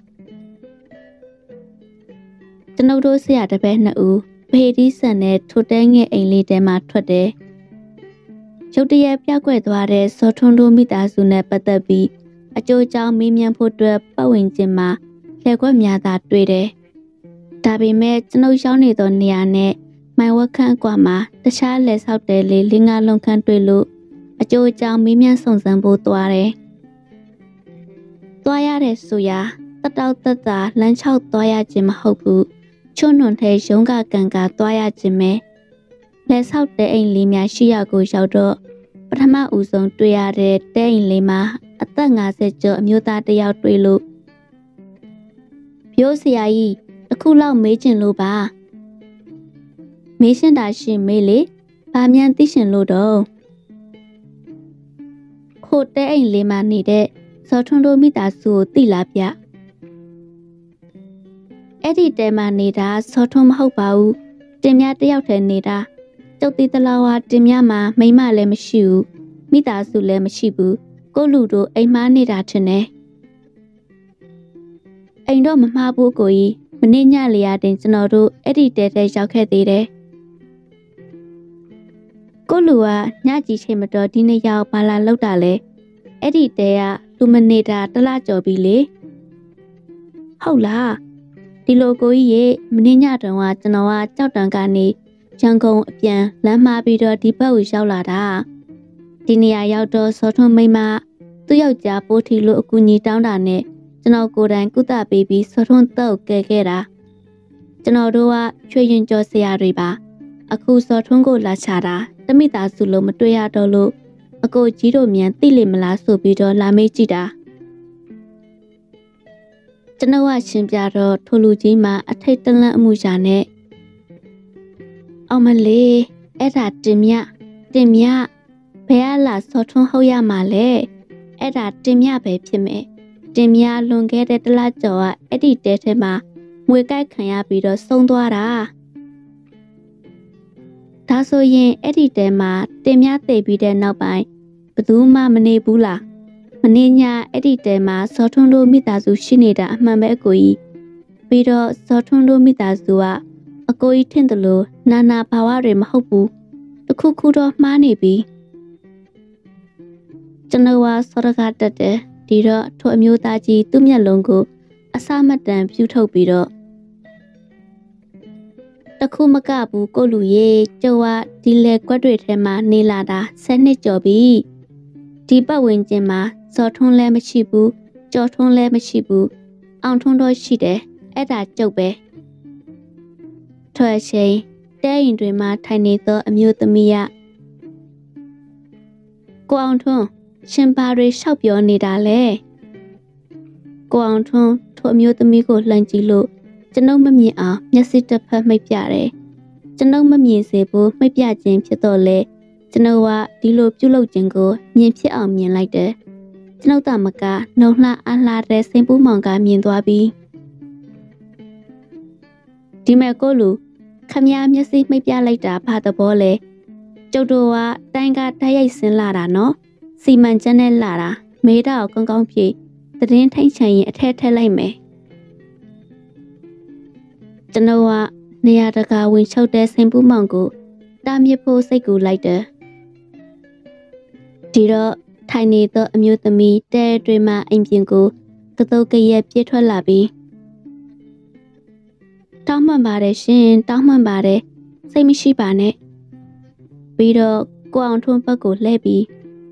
ကျွန်ုပ်တို့ဆရာတပည့်နှစ်ဦးဖေဒီဆန်နဲ့ထိုတဲငယ်အိမ်လေးထဲမှာထွက်တယ်ရုတ်တရက်ပြောက်ကွယ်သွားတဲ့စောထွန်းတို့မိသားစုနဲ့ပတ်သက်ပြီးအကျိုးကြောင့်မေးမြန်းဖို့အတွက်ပတ်ဝန်းကျင်မှာလှည့်ကွက်များသာတွေ့တယ်။ဒါပေမဲ့ကျွန်ုပ်ရောက်နေသောနေရာနဲ့မိုင်ဝက်ခန့်ကွာမှာတခြားလက်ဆောက်တဲလေးလင်းကားလုံးခန့်တွေ့လို့အကျိုးကြောင့်မေးမြန်းစုံစမ်းဖို့သွားတယ်။သွားရတဲ့ဆိုရာတတောက်တက်တာလမ်းချောက်သွားရခြင်းမဟုတ်ဘူး။ချွန်းနွန်ထဲရုံးကကန်ကသွားရခြင်းပဲ။လက်ဆောက်တဲအိမ်လေးများရှိရာကိုရောက်တော့ပထမဦးဆုံးတွေ့ရတဲ့တဲအိမ်လေးမှာအသက်50ကျော်အမျိုးသားတစ်ယောက်တွေ့လို့ပြောဆရာကြီးတစ်ခုလောက်မေးချင်လို့ပါမေးရှင်တာရှင်မေးလေဘာမှန်းသိရှင်လို့တော့ခိုတဲအိမ်လေးမှာနေတဲ့ဇော်ထွန်းတို့မိသားစုကိုသိလားဗျအဲ့ဒီတဲမှာနေတာဇော်ထွန်းမဟုတ်ပါဘူးတင်မြတစ်ယောက်တည်းနေတာကျုပ်တီတလာဝါတင်မြမှာမိမလည်းမရှိဘူးမိသားစုလည်းမရှိဘူးကိုလူတို့အိမ်မားနေတာထင်တယ်အိမ်တော့မမှားဘူးကိုကြီးမနေ့ညလေရတင်ကျွန်တော်တို့အဲ့ဒီတဲတဲရောက်ခဲ့သေးတယ်ကိုလူကညကြီးချိန်မတော်ဒီနေ့ရောက်ဘာလာလောက်တာလဲအဲ့ဒီတဲကလူမနေတာတလားကြော်ပြီလေဟုတ်လားဒီလိုကိုကြီးရေမနေ့ညတုန်းကကျွန်တော်ကကြောက်တန်ကနေရန်ကုန်အပြန်လမ်းမှားပြီးတော့ဒီဘက်ကိုရောက်လာတာဒီနေရာရောက်တော့စောထွန်းမိမသူ့ယောက်ျားပိုးထီလို့အကူကြီးတောင်းတာနဲ့ကျွန်တော်ကိုယ်တိုင်ကုသပေးပြီးစောထွန်းတောက်ကဲခဲ့တာကျွန်တော်တို့ကချွေရင်ကျော်ဆရာတွေပါအခုစောထွန်းကိုလာချတာတမိသားစုလုံးမတွေ့ရတော့လို့အကိုကြီးတို့မြန်သိလိမ့်မလားဆိုပြီးတော့လာမေးကြည့်တာကျွန်တော်ကရှင်းပြတော့ထိုလူကြီးမှအထိတ်တလန့်အမှုရာနဲ့အောင်မလေးအဲ့ဒါတင်မြဘယ်ကလာစောထွန်းဟုတ်ရမှာလဲအဲ့ဒါတင်မြပဲဖြစ်မယ်တင်မြလွန်ခဲ့တဲ့တလားကျော်ကအဲ့ဒီတဲထဲမှာမွေကိုက်ခံရပြီးတော့ဆုံးသွားတာဒါဆိုရင်အဲ့ဒီတဲမှာတင်မြသိပြီးတဲ့နောက်ပိုင်းဘယ်သူမှမနေဘူးလားမနေညအဲ့ဒီတဲမှာစောထွန်းတို့မိသားစုရှိနေတာအမှန်ပဲအကိုကြီးပြီးတော့စောထွန်းတို့မိသားစုကအကိုကြီးထင်တယ်လို့နာနာဘာဝတွေမဟုတ်ဘူးတခုခုတော့မှားနေပြီကျွန်တော်ကစောရကတက်တယ်ဒီတော့ထိုအမျိုးသားကြီးသူ့မျက်လုံးကိုအစမတန်ဖြူထုတ်ပြီးတော့တခုမကဘူးကိုလူရေကျုပ်ကဒီလေကွက်တွေထဲမှာနေလာတာ10နှစ်ကျော်ပြီဒီပတ်ဝန်းကျင်မှာဇော်ထွန်းလည်းမရှိဘူးကျော်ထွန်းလည်းမရှိဘူးအောင်ထွန်းတော့ရှိတယ်အဲ့ဒါကျုပ်ပဲထွက်ချိန်တဲရင်တွေမှာထိုင်နေသောအမျိုးသမီးကိုအောင်ထွန်းရှင်ဘာတွေရှောက်ပြောနေတာလဲကိုအောင်ထွန်းထိုအမျိုးသမီးကိုလှမ်းကြည့်လို့ကျွန်ုပ်မမြင်အောင်မျက်စိတစ်ဖက်မိတ်ပြတယ်ကျွန်ုပ်မမြင်စေဖို့မိတ်ပြခြင်းဖြစ်တော့လေကျွန်ုပ်ကဒီလိုပြုလုပ်ခြင်းကိုမြင်ဖြစ်အောင်မြင်လိုက်တယ်ကျွန်ုပ်တမကနှုံလှအားလှတဲ့စိန်ပူးမောင်ကမြင်သွားပြီးဒီမဲ့ကိုလူခမည်းမျက်စိမိတ်ပြလိုက်တာဘာသဘောလဲကျုပ်တို့ကတိုင်းကတိုက်ရိုက်ဆင်းလာတာနော်စီမံချက်နဲ့လာတာမေးတော့ကောင်းကောင်းပြေသတင်းထိတ်ချင်ရင်အထက်ထက်လိုက်မယ်ကျွန်တော်ကနေရာတကာဝင်ချုပ်တဲ့စိန်ပူးမောင်ကိုတာမြစ်ဖို့စိတ်ကူလိုက်တယ်ဒီတော့ထိုင်နေသောအမျိုးသမီးတဲတွေမှအိမ်ပြင်ကိုကတုတ်ကရက်ပြည့်ထွက်လာပြီးတောင်းမှန်ပါတယ်ရှင်တောင်းမှန်ပါတယ်စိတ်မရှိပါနဲ့ပြီးတော့ကိုအောင်ထွန်းဘက်ကိုလှည့်ပြီး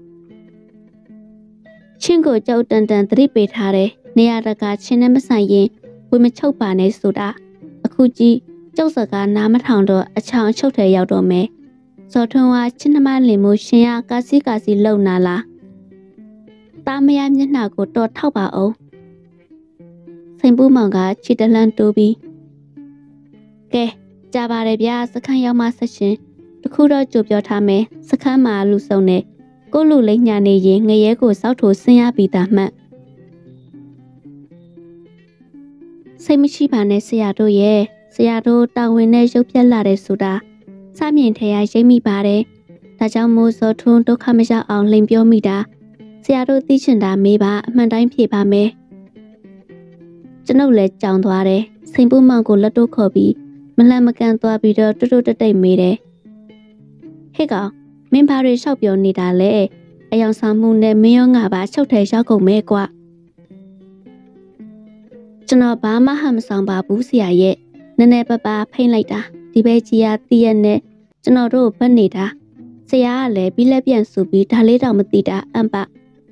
ချင်းကိုကြောက်တန်တန်သတိပေးထားတယ်နေရာတကာချင်းနဲ့မဆိုင်ရင်ဝေမချုပ်ပါနဲ့ဆိုတာအခုကြည့်ကျုပ်စကားနားမထောင်တော့အချောင်အချုပ်ထဲရောက်တော့မယ်ဇော်ထွန်းကချင်းနှမလင်မို့ရှင်ရကာစီလုံနာလားတာမရမျက်နှာကိုတော်ထောက်ပါအောင်စိန်ပူးမောင်ကခြေတလန်းတိုးပြီးကဲကြားပါတယ်ဗျာစခန်းရောက်မှဆက်ရှင်တခုတော့ကြိုပြောထားမယ်စခန်းမှာလူစုံနေကိုလူလိမ့်ညာနေရင်ငရဲကိုစောက်ထိုးဆင်းရပြီးသားမှတ်စိတ်မရှိပါနဲ့ဆရာတို့ရဲ့ဆရာတို့တာဝန်နဲ့ရုပ်ပြက်လာတဲ့ဆိုတာစမြင်ထရရိပ်မိပါတယ်ဒါကြောင့်မို့ဇော်ထွန်းဒုက္ခမရောက်အောင်လိမ်ပြောမိတာဆရာတို့သိချင်တာမေးပါအမှန်တိုင်းဖြေပါမယ်ကျွန်ုပ်လည်းကြောင်သွားတယ်စိန်ပူမောင်ကိုလက်တို့ခေါ်ပြီးမလန့်မကန်သွားပြီးတော့တွတ်တွတ်တိတ်မေးတယ်ဟဲ့ကောင်မင်းဘာတွေလျှောက်ပြောနေတာလဲအယောင်ဆောင်မှုနဲ့မင်းရောငါပါချုပ်ထဲရောက်ကုန်မဲကွာကျွန်တော်ဘာမှမဆောင်ပါဘူးဆရာရဲ့နည်းနည်းပပဖိမ့်လိုက်တာဒီဘဲကြီးကတည့်ရက်နဲ့ကျွန်တော်တို့ဗတ်နေတာဆရာကလည်းပြီးလက်ပြန်ဆိုပြီးဒါလေးတောင်မသိတာအံ့ပ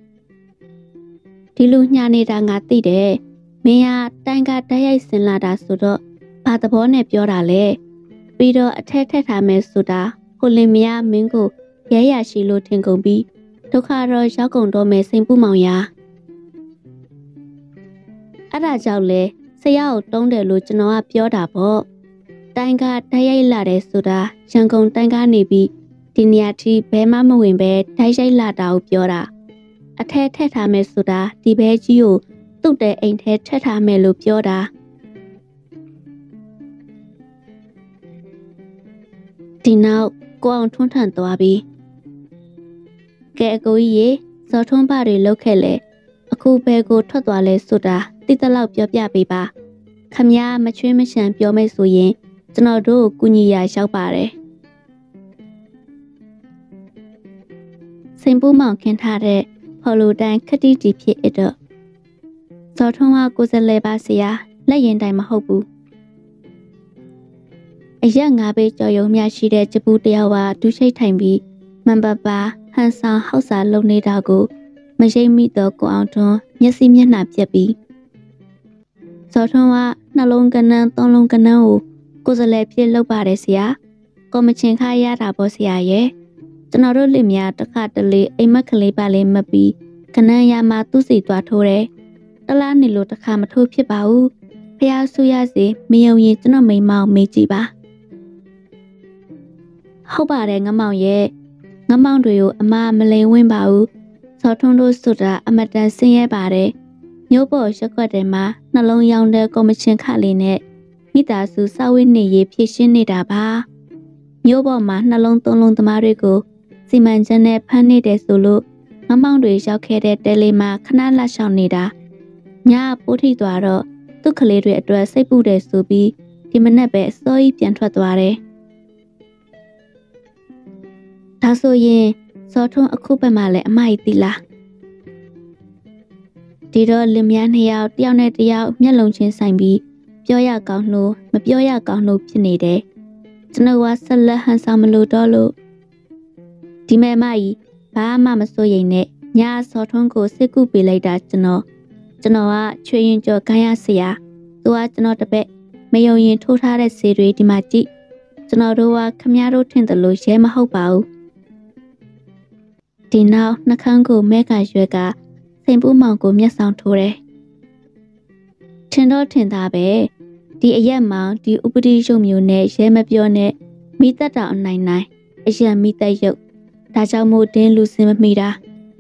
ဒီလူညာနေတာငါသိတယ်မင်းကတိုင်းကတိုက်ရိုက်ဆင်လာတာဆိုတော့ဘာသဘောနဲ့ပြောတာလဲပြီးတော့အထက်ထက်ထားမယ်ဆိုတာဟိုလင်မယားမင်းကိုရဲရရှိလို့ထင်ကုန်ပြီးဒုက္ခတော့ရောက်ကုန်တော့မယ်စိန်ပူမောင်ရအဲ့ဒါကြောင့်လေဆရာကိုတုံးတယ်လို့ကျွန်တော်ကပြောတာပေါ့တိုင်းကတိုက်ရိုက်လာတယ်ဆိုတာရန်ကုန်တိုင်းကနေပြီးဒီနေရာထိဘဲမှမဝင်ပဲတိုက်ရိုက်လာတာကိုပြောတာအထက်ထက်ထားမယ်ဆိုတာဒီဘဲကြီးကိုသူ့တဲ့အိမ်ထဲထက်ထားမယ်လို့ပြောတာဒီနောက်ကိုအောင်ထွန်းထန်သွားပြီးကဲအကိုကြီးရေဇော်ထွန်းပါတွေလောက်ခဲ့လေအခုဘဲကိုထွက်သွားလဲဆိုတာတိတလောက်ပြောပြပေးပါခမရမချွေးမရှံပြောမယ်ဆိုရင်ကျွန်တော်တို့ကုညီရရောက်ပါတယ်စိန်ပူမောင်ခင်းထားတဲ့ဖော်လိုတန်းခတိတီဖြစ်အတော့ဇော်ထွန်းကကိုယ်စလဲပါဆရာလက်ရင်တိုင်မဟုတ်ဘူးအရက်ငါးပေးကြော်ရုံမြရှိတဲ့ကျပူးတယောက်ကဒူးချိတ်ထိုင်ပြီးမန်ပပါဟန်ဆောင်ဟောက်စာလုံနေတာကိုမရိပ်မိတော့ကိုအောင်ထွန်းမျက်စိမျက်နှာပြက်ပြီးဇော်ထွန်းကနှလုံးကနန်းသုံးလုံးကနန်းကိုယ်စလဲဖြစ်လောက်ပါတယ်ဆရာကောမချင်ခါရတာပေါ့ဆရာရဲ့ကျွန်တော်တို့လင်မယားတစ်ခါတလေအိမ်မက်ကလေးပါလေးမပြီးကနန်းရမှာသူ့စီသွားထိုးတယ်တလားနေလို့တစ်ခါမထိုးဖြစ်ပါဘူးဖះဆူရစီမယုံရင်ကျွန်တော်မိန်းမအောင်မေးကြည့်ပါဟုတ်ပါတယ်ငမောင်ရဲ့ငမောင်တွေကိုအမမလိန်ဝင်းပါဘူးဇော်ထွန်းတို့ဆိုတာအမတန်ဆင်းရဲပါတယ်မျိုးပေါ်ရက်ွက်တယ်မှာနှလုံးရောင်တဲ့ကောမရှင်ခလေးနဲ့မိသားစုစာဝတ်နေရေးဖြည့်ရှင်းနေတာပါမျိုးပေါ်မှာနှလုံးသုံးလုံးသမားတွေကိုစီမံချက်နဲ့ဖမ်းနေတယ်ဆိုလို့ငမောင်တွေရောက်ခဲ့တဲ့တဲလေးမှာခဏလှရှောင်နေတာညပိုးထိသွားတော့သူ့ကလေးတွေအတွက်စိတ်ပူတယ်ဆိုပြီးဒီမနက်ပဲအစောကြီးပြန်ထွက်သွားတယ်ဒါဆိုရင်ဇော်ထွန်းအခုဘက်မှာလည်းအမကြီးသီလားဒီတော့လင်မယားနှစ်ယောက်တယောက်နဲ့တယောက်မျက်လုံးချင်းဆိုင်ပြီးပြောရကောင်းလို့မပြောရကောင်းလို့ဖြစ်နေတယ်ကျွန်တော်ကဆက်လက်ဟန်ဆောင်မလို့တော့လို့ဒီမဲ့မကြီးဘာမှမစိုးရိမ်နဲ့ညဇော်ထွန်းကိုစစ်ကူပေးလိုက်တာကျွန်တော်ကချွေရင်ကျော်ခိုင်းရဆရာသူကကျွန်တော်တပည့်မယုံရင်ထိုးထားတဲ့ဆေးတွေဒီမှာကြည့်ကျွန်တော်တို့ကခမည်းတော်ထင်တယ်လို့ရဲမဟုတ်ပါဘူးဒီနောက်နှခမ်းကိုမဲကရွက်ကစိန်ပူမောင်ကိုမျက်စောင်ထိုးတယ်ထင်တော့ထင်သားပဲဒီအရက်မောင်ဒီဥပဒေရုပ်မျိုးနဲ့ရဲမပြောနဲ့မိသက်တာအနိုင်နိုင်အရက်မိသက်ရုပ်ဒါကြောင့်မို့တင်းလူစင်မမိတာ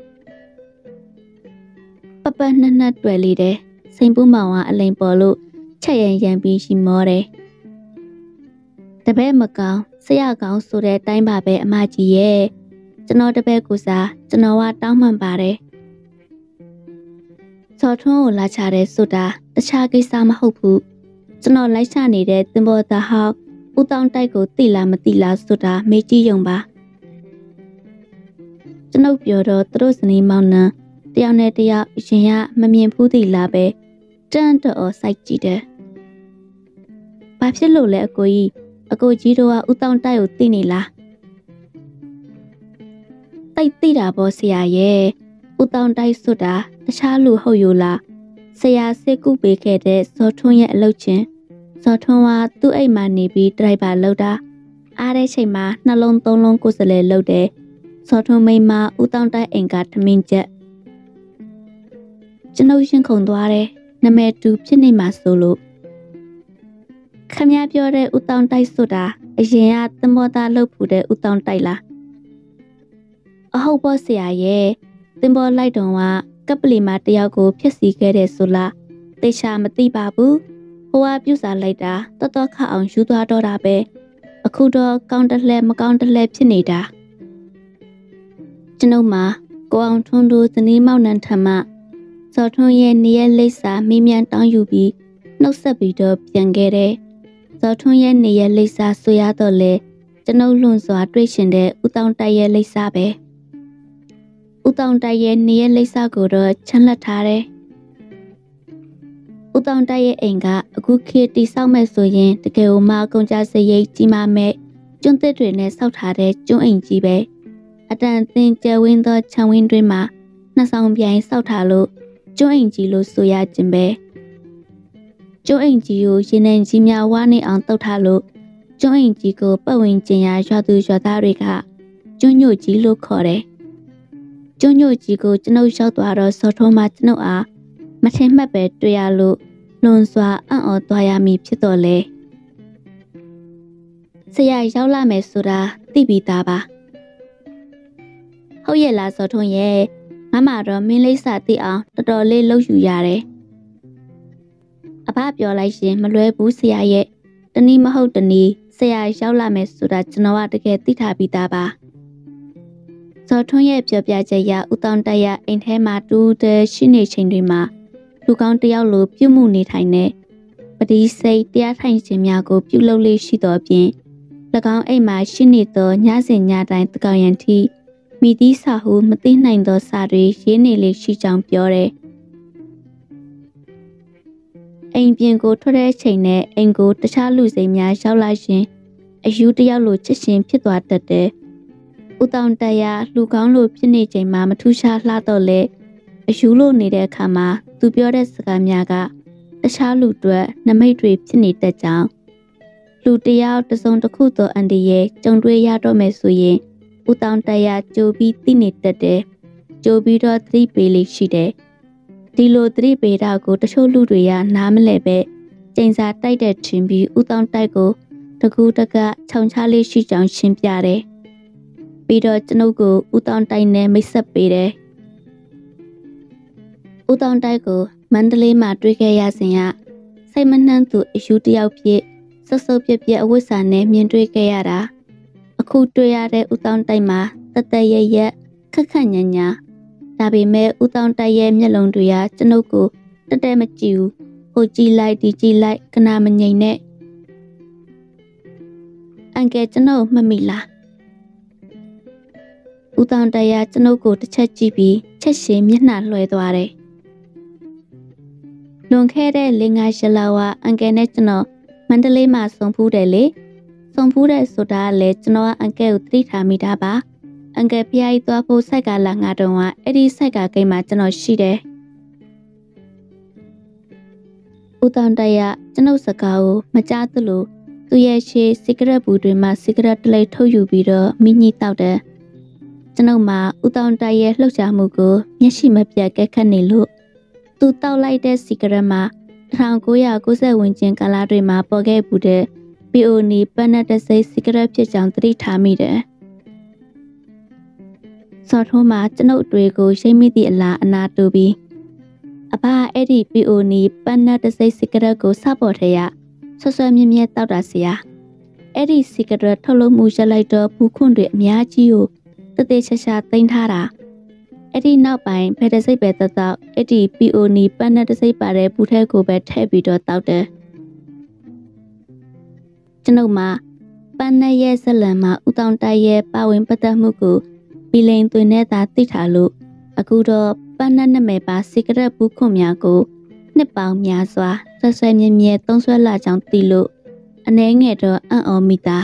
ပနှစ်နှစ်တွေ့လေတယ်စိန်ပူမောင်ကအလိန်ပေါ်လို့ချက်ရန်ပြီးရှိမောတယ်တပည့်မကောင်းဆရာကောင်းဆိုတဲ့အတိုင်းပါပဲအမကြီးရဲ့ကျွန်တော်တပည့်ကိုစားကျွန်တော်ကတောင်းမှန်ပါတယ်ဇော်ထွန်းကိုလာချတယ်ဆိုတာတခြားကိစ္စမဟုတ်ဘူးကျွန်တော်လိုက်ချနေတဲ့သင်္ဘောသားဟောက်ဦးတောင်းတိုက်ကိုသိလားမသိလားဆိုတာမေးကြည့်ရုံပါကျွန်ုပ်ပြောတော့သူတို့စနေမောင်နှံတယောက်နဲ့တယောက်အရင်ကမမြင်ဘူးသီလားပဲတန်းတော်စိုက်ကြည့်တယ်ဘာဖြစ်လို့လဲအကိုကြီးတို့ကဦးတောင်းတိုက်ကိုသိနေလားသိတာပေါ့ဆရာရဲ့ဦးတောင်းတိုက်ဆိုတာတခြားလူဟုတ်ယူလားဆရာစစ်ကူပေးခဲ့တဲ့ဇော်ထွန်းရဲ့အလုပ်ချင်းဇော်ထွန်းကသူ့အိမ်မှာနေပြီးဒရိုက်ဘာလုပ်တာအားတဲ့ချိန်မှာနှလုံးသုံးလုံးကိုယ်စလဲလုပ်တယ်ဇော်ထွန်းမိန်းမဦးတောင်းတိုက်အိမ်ကထမင်းချက်ကျွန်ုပ်ရှင်ခုန်သွားတယ်နာမည်တူဖြစ်နေမှာဆိုလို့ခမည်းပြောတဲ့ဦးတောင်းတိုက်ဆိုတာအရင်ကသမောသားလှုပ်ဖူးတဲ့ဦးတောင်းတိုက်လားအဟုတ်ပေါ့ဆရာရဲ့သင်္ဘောလိုက်တုံကကပလီမာတယောက်ကိုဖျက်ဆီးခဲ့တယ်ဆိုလားသေချာမသိပါဘူးဟိုကပြုစားလိုက်တာတော်တော်ခအောင်ယူသွားတော့တာပဲအခုတော့ကောင်းတလှဲမကောင်းတလှဲဖြစ်နေတာကျွန်ုပ်မှာကိုအောင်ထွန်းတို့ဇနီးမောင်နှံထမစော်ထွန်းရဲ့နေရလိပ်စာမိမြန်တောင်းယူပြီးနှုတ်ဆက်ပြီးတော့ပြန်ခဲ့တယ်ဇော်ထွန်းရဲ့နေရလိပ်စာဆိုရတော့လေကျွန်ုပ်လွန်စွာတွေ့ရှင်တဲ့ဦးတောင်တိုက်ရဲ့လိပ်စာပဲဦးတောင်တိုက်ရဲ့နေရလိပ်စာကိုတော့ချမ်းလက်ထားတယ်ဦးတောင်တိုက်ရဲ့အိမ်ကအခုခေတ်တိဆောက်မဲ့ဆိုရင်တကယ်ကိုမှကုန်ကြစရိတ်ကြီးမားမဲ့ကျွန်းသစ်တွေနဲ့ဆောက်ထားတဲ့ကျွန်းအိမ်ကြီးပဲအတန်အသင်းကျယ်ဝင်းသောခြံဝင်းတွင်မှာနှစ်ဆောင်ပြိုင်ဆောက်ထားလို့ကျွန်းအိမ်ကြီးလို့ဆိုရခြင်းပဲကျွန်းအိမ်ကြီးကိုရင်နှံကြီးများဝါနေအောင်တုတ်ထားလို့ကျွန်းအိမ်ကြီးကိုပတ်ဝန်းကျင်ရာရွာသူရွာသားတွေကကျွန်းညို့ကြီးလို့ခေါ်တယ်ကျွန်းညို့ကြီးကိုကျွန်ုပ်ရောက်သွားတော့စော်ထုံးမှကျွန်ုပ်အားမထင်မှတ်ပဲတွေ့ရလို့လွန်စွာအံ့ဩသွားရမည်ဖြစ်တော်လေဆရာရောက်လာမယ်ဆိုတာသိပြီးသားပါဟုတ်ရဲ့လားစော်ထုံးရဲ့ငါမှတော့မင်းလိပ်စာသိအောင်တော်တော်လေးလှုပ်ယူရတယ်အဖပြောလိုက်ရင်မလွဲဘူးဆရာရဲ့တနည်းမဟုတ်တနည်းဆရာရောက်လာမယ်ဆိုတာကျွန်တော်ကတကယ်သိထားပြီးသားပါစော်ထွန်းရဲ့ပြောပြချက်အရဦးတောင်တက်ရအိမ်ထဲမှာတူးတဲ့ရှိနေချိန်တွေမှာလူကောင်းတယောက်လိုပြုမှုနေထိုင်တဲ့ပတိစိတ်တရားထိုင်ခြင်းများကိုပြုလုပ်လေးရှိတော်ဖြင့်၎င်းအိမ်မှာရှိနေသောညစဉ်ညတိုင်းတကောင်ရန်ထိမိသီးစာဟုမသိနိုင်သောစာတွေရေးနေလေးရှိကြောင်းပြောတယ်အိမ်ပြင်ကိုထွက်တဲ့အချိန်နဲ့အိမ်ကိုတခြားလူစိမ်းများရောက်လာရင်အယူတယောက်လိုချစ်ရှင်ဖြစ်သွားတတ်တယ်။ဦးတောင်တက်ရလူကောင်းလိုဖြစ်နေချိန်မှာမထူးခြားလှတော့လေအယူလိုနေတဲ့အခါမှာသူပြောတဲ့စကားများကတခြားလူတွေနမိတ်တွေဖြစ်နေတတ်ကြောင်းလူတယောက်တစုံတစ်ခုသောအန်ဒီရဲ့ကြုံတွေ့ရတော့မယ်ဆိုရင်ဦးတောင်တက်ရကြိုပြီးသိနေတတ်တယ်။ကြိုပြီးတော့သတိပေးလိရှိတယ်။ဒီလိုသတိပေးတာကိုတချို့လူတွေကနားမလဲပဲကျိန်စာတိုက်တဲ့ထင်ပြီးဦးတောင်တိုက်ကိုတကူတကခြောင်ချလေးရှိကြောင်းရှင်းပြတယ်။ပြီးတော့ကျွန်ုပ်ကိုဦးတောင်တိုက်နဲ့မိတ်ဆက်ပေးတယ်။ဦးတောင်တိုက်ကိုမန္တလေးမှာတွေ့ခဲ့ရစဉ်ကစိတ်မနှံ့သူအယူတယောက်ဖြစ်ဆုပ်ဆုပ်ပြက်ပြက်အဝတ်စာနဲ့မြင်တွေ့ခဲ့ရတာအခုတွေ့ရတဲ့ဦးတောင်တိုက်မှာတသက်ရရက်ခက်ခက်ညံ့ညံ့ဒါပေမဲ့ဦးတောင်တိုက်ရဲ့မျက်လုံးတွေကကျွန်ုပ်ကိုတက်တက်မကြည့်ဘူးဟိုကြည့်လိုက်ဒီကြည့်လိုက်ကနာမငိမ့်နဲ့အန်ကယ်ကျွန်ုပ်မမိလားဦးတောင်တိုက်ရကျွန်ုပ်ကိုတစ်ချက်ကြည့်ပြီးချက်ရှင်မျက်နှာလွှဲသွားတယ်လွန်ခဲ့တဲ့5 ရက်လောကအန်ကယ်နဲ့ကျွန်တော်မန္တလေးမှာဆုံဖူးတယ်လေဆုံဖူးတဲ့ဆိုတာကလည်းကျွန်တော်ကအန်ကယ်ကိုသတိထားမိတာပါအန်ကယ်ဖျားကြီးသွားဖို့စိုက်ကလာငါတော့ကအဲ့ဒီစိုက်ကကိန်းမှာကျွန်တော်ရှိတယ်ဦးတောင်တိုက်ရကျွန်ုပ်စကားကိုမကြားသလိုသူရဲ့ရှေ့စီဂရက်ဘူးတွေမှာစီဂရက်တလိပ်ထုတ်ယူပြီးတော့မိညှိတောက်တယ်ကျွန်ုပ်မှာဦးတောင်တိုက်ရဲ့လှုပ်ရှားမှုကိုမျက်ရှိမပြတ်ကဲခတ်နေလို့သူတောက်လိုက်တဲ့စီဂရက်မှာ1990ဝန်းကျင်ကာလတွေမှာပေါ်ခဲ့ဘူးတဲ့ PON ပန်းနဲ့တစိစီဂရက်ဖြစ်ကြောင်းသတိထားမိတယ်စော်ထုံးမှာကျွန်ုပ်တွေကိုရှိမိသည့်အလားအနာတူပြီးအဘအဲ့ဒီ PON ပန်းနဲ့တစိစီဂရက်ကိုစပေါ်ထရဆွဆွမြဲမြဲတောက်တာစီယာအဲ့ဒီစီဂရက်ထုတ်လုပ်မှုရလိုက်တော့ဘူးခွန့်တွေအများကြီးကိုတသေးချာချာသိမ်းထားတာအဲ့ဒီနောက်ပိုင်းဖက်တစိတ်ပဲတောက်အဲ့ဒီ PON ပန်းနဲ့တစိပါတဲ့ဘူးထဲကိုပဲထည့်ပြီးတော့တောက်တယ်ကျွန်ုပ်မှာပန်းနဲ့ရဲ့ဇလံမှာဦးတောင်တိုက်ရဲ့ပါဝင်ပတ်သက်မှုကိုပီလိန်သွင်းနဲ့သာသိထားလို့အခုတော့ပန်းနဲ့နာမည်ပါစီဂရက်ဘူးခွန့်များကိုနှစ်ပေါင်းများစွာဆွဆွမြဲမြဲသုံးဆွဲလာကြောင်းသိလို့အနှဲငယ်တော့အံ့ဩမိတာ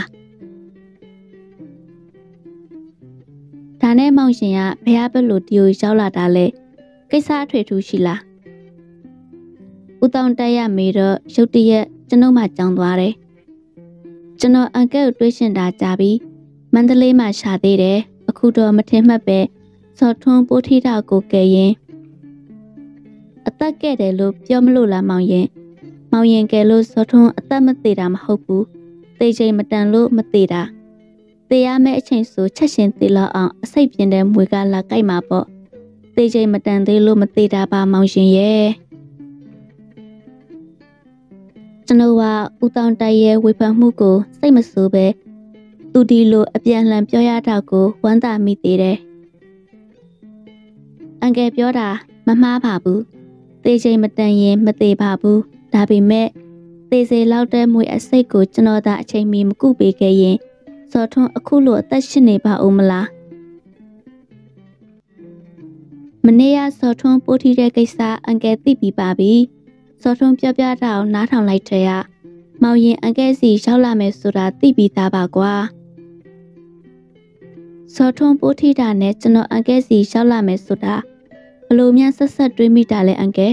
ဒါနဲ့မောင်ရှင်ကဘယ်ဘက်လိုတီကိုရောက်လာတာလဲကိစ္စအထွေထူးရှိလားဦးတောင်တက်ရမေတော့ရုတ်တရက်ကျွန်ုပ်မှကြောင်းသွားတယ်ကျွန်တော်အန်ကဲကိုတွေးရှင်တာကြာပြီးမန္တလေးမှာရှာသေးတယ်အခုတော့မထင်မှတ်ပဲစော်ထွန်းပိုးထီတာကိုကဲရင်အသက်ကဲ့တယ်လို့ပြောမလို့လားမောင်ရင်ကဲလို့စော်ထွန်းအသက်မသေးတာမဟုတ်ဘူးသေချိန်မတန်လို့မသေးတာသေရမယ့်အချိန်ဆိုချက်ရှင်သေလောက်အောင်အစိတ်ပြင်းတဲ့မွေကလာကြိုက်မှာပေါ့သေချိန်မတန်သေးလို့မသေးတာပါမောင်ရှင်ရဲ့ကျွန်တော်ကဦးတောင်တိုက်ရဲ့ဝေဖန်မှုကိုစိတ်မဆိုးပဲသူဒီလိုအပြန်လှန်ပြောရတာကိုဝမ်းသာမိသေးတယ်။အန်ကယ်ပြောတာမမှားပါဘူး။သေချိန်မတန်ရင်မသေးပါဘူး။ဒါပေမဲ့သေစေလောက်တဲ့မွေအစိတ်ကိုကျွန်တော်သာအချိန်မီမကုပေးခဲ့ရင်စောထွန်းအခုလိုအသက်ရှင်နေပါဦးမလား။မနေ့ကစောထွန်းပို့ထီတဲ့ကိစ္စအန်ကယ်သိပြီးပါပြီ။စောထွန်းပြောပြတာကိုနားထောင်လိုက်တဲ့ရမောင်ရင်အန်ကယ်စီရောက်လာမယ်ဆိုတာသိပြီးသားပါကွာ။စောထွန်းပို့ထီတာနဲ့ကျွန်တော်အန်ကယ်စီရောက်လာမယ်ဆိုတာဘလို့များဆက်ဆက်တွေးမိတာလဲအန်ကယ်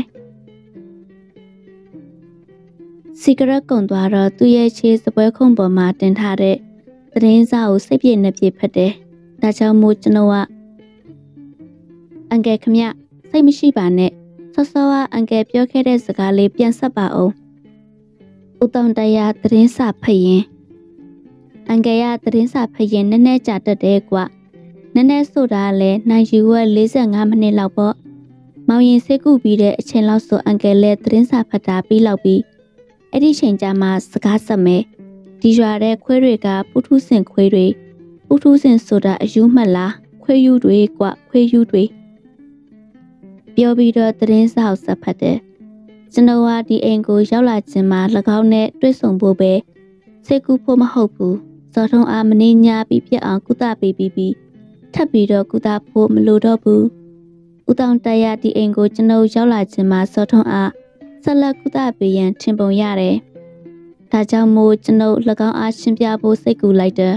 စီဂရက်ကုန်သွားတော့သူ့ရဲ့ခြေစပွဲခုံပေါ်မှာတင်ထားတဲ့သတင်းစာကိုစိတ်ပြည့်နှပြည့်ဖတ်တယ်။ဒါကြောင့်မို့ကျွန်တော်ကအန်ကယ်ခမစိတ်မရှိပါနဲ့ဆော့ဆော့ကအန်ကယ်ပြောခဲ့တဲ့စကားလေးပြန်ဆက်ပါအောင်။ဦးတောင်တရားသတင်းစာဖတ်ရင်အန်ကယ်ရသတင်းစာဖတ်ရင်နည်းနည်းကြာတတ်တယ်ကွ။နည်းနည်းဆိုတာလည်းနိုင်ယူဝက်45မိနစ်လောက်ပေါ့။မောင်ရင်စိတ်ကူပြီးတဲ့အချိန်လောက်ဆိုအန်ကယ်လည်းသတင်းစာဖတ်တာပြီးလောက်ပြီးအဲ့ဒီချိန်ကျမှစကားဆက်မယ်ဒီရွာတဲ့ခွေးတွေကပုထုဆင်ခွေးတွေပုထုဆင်ဆိုတာအယူမှတ်လားခွေးယူတွေကွခွေးယူတွေပြောပြီးတော့သတင်းစာကိုဆက်ဖတ်တယ်ကျွန်တော်ကဒီအိမ်ကိုရောက်လာခြင်းမှာ၎င်းနဲ့တွေ့ဆုံဖို့ပဲစိတ်ကူးဖို့မဟုတ်ဘူးဇော်ထုံးအားမနေညာပြီးပြက်အောင်ကုသပေးပြီးထပ်ပြီးတော့ကုသဖို့မလိုတော့ဘူးဦးတောင်တရားဒီအိမ်ကိုကျွန်တော်ရောက်လာခြင်းမှာဇော်ထုံးအားဆက်လက်ကုသပေးရန်ထင်ပုံရတယ်။ဒါကြောင့်မို့ကျွန်ုပ်၎င်းအားရှင်းပြဖို့စိတ်ကူလိုက်တယ်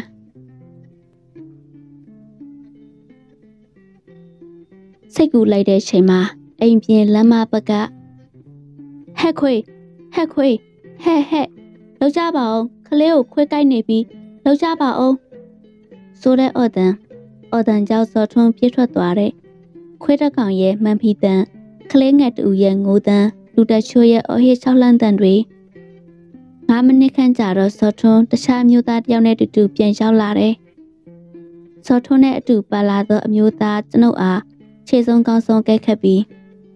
။စိတ်ကူလိုက်တဲ့ချိန်မှာအိမ်ပြင်လမ်းမဘက်ကဟက်ခွေဟက်လောက်ကြပါအောင်ခလေးကိုခွေးကိုက်နေပြီးလောက်ကြပါအောင်ဆိုတဲ့အော်တန်ကြောင့်စောထွန်းပြေးထွက်သွားတဲ့ခွေးတစ်ကောင်ရဲ့မှန်ဖီတန်ခလေးငယ်တူရဲ့ငိုတန်လူတချို့ရဲ့အော်ဟစ်၆လန့်တန်တွေ9မိနစ်ခန့်ကြာတော့စောထွန်းတခြားမျိုးသားတယောက်နဲ့တူပြန်ရောက်လာတယ်။စောထွန်းနဲ့အတူပါလာသောအမျိုးသားကျွန်ုပ်အားခြေဆုံးကောင်းဆုံးကဲခတ်ပြီး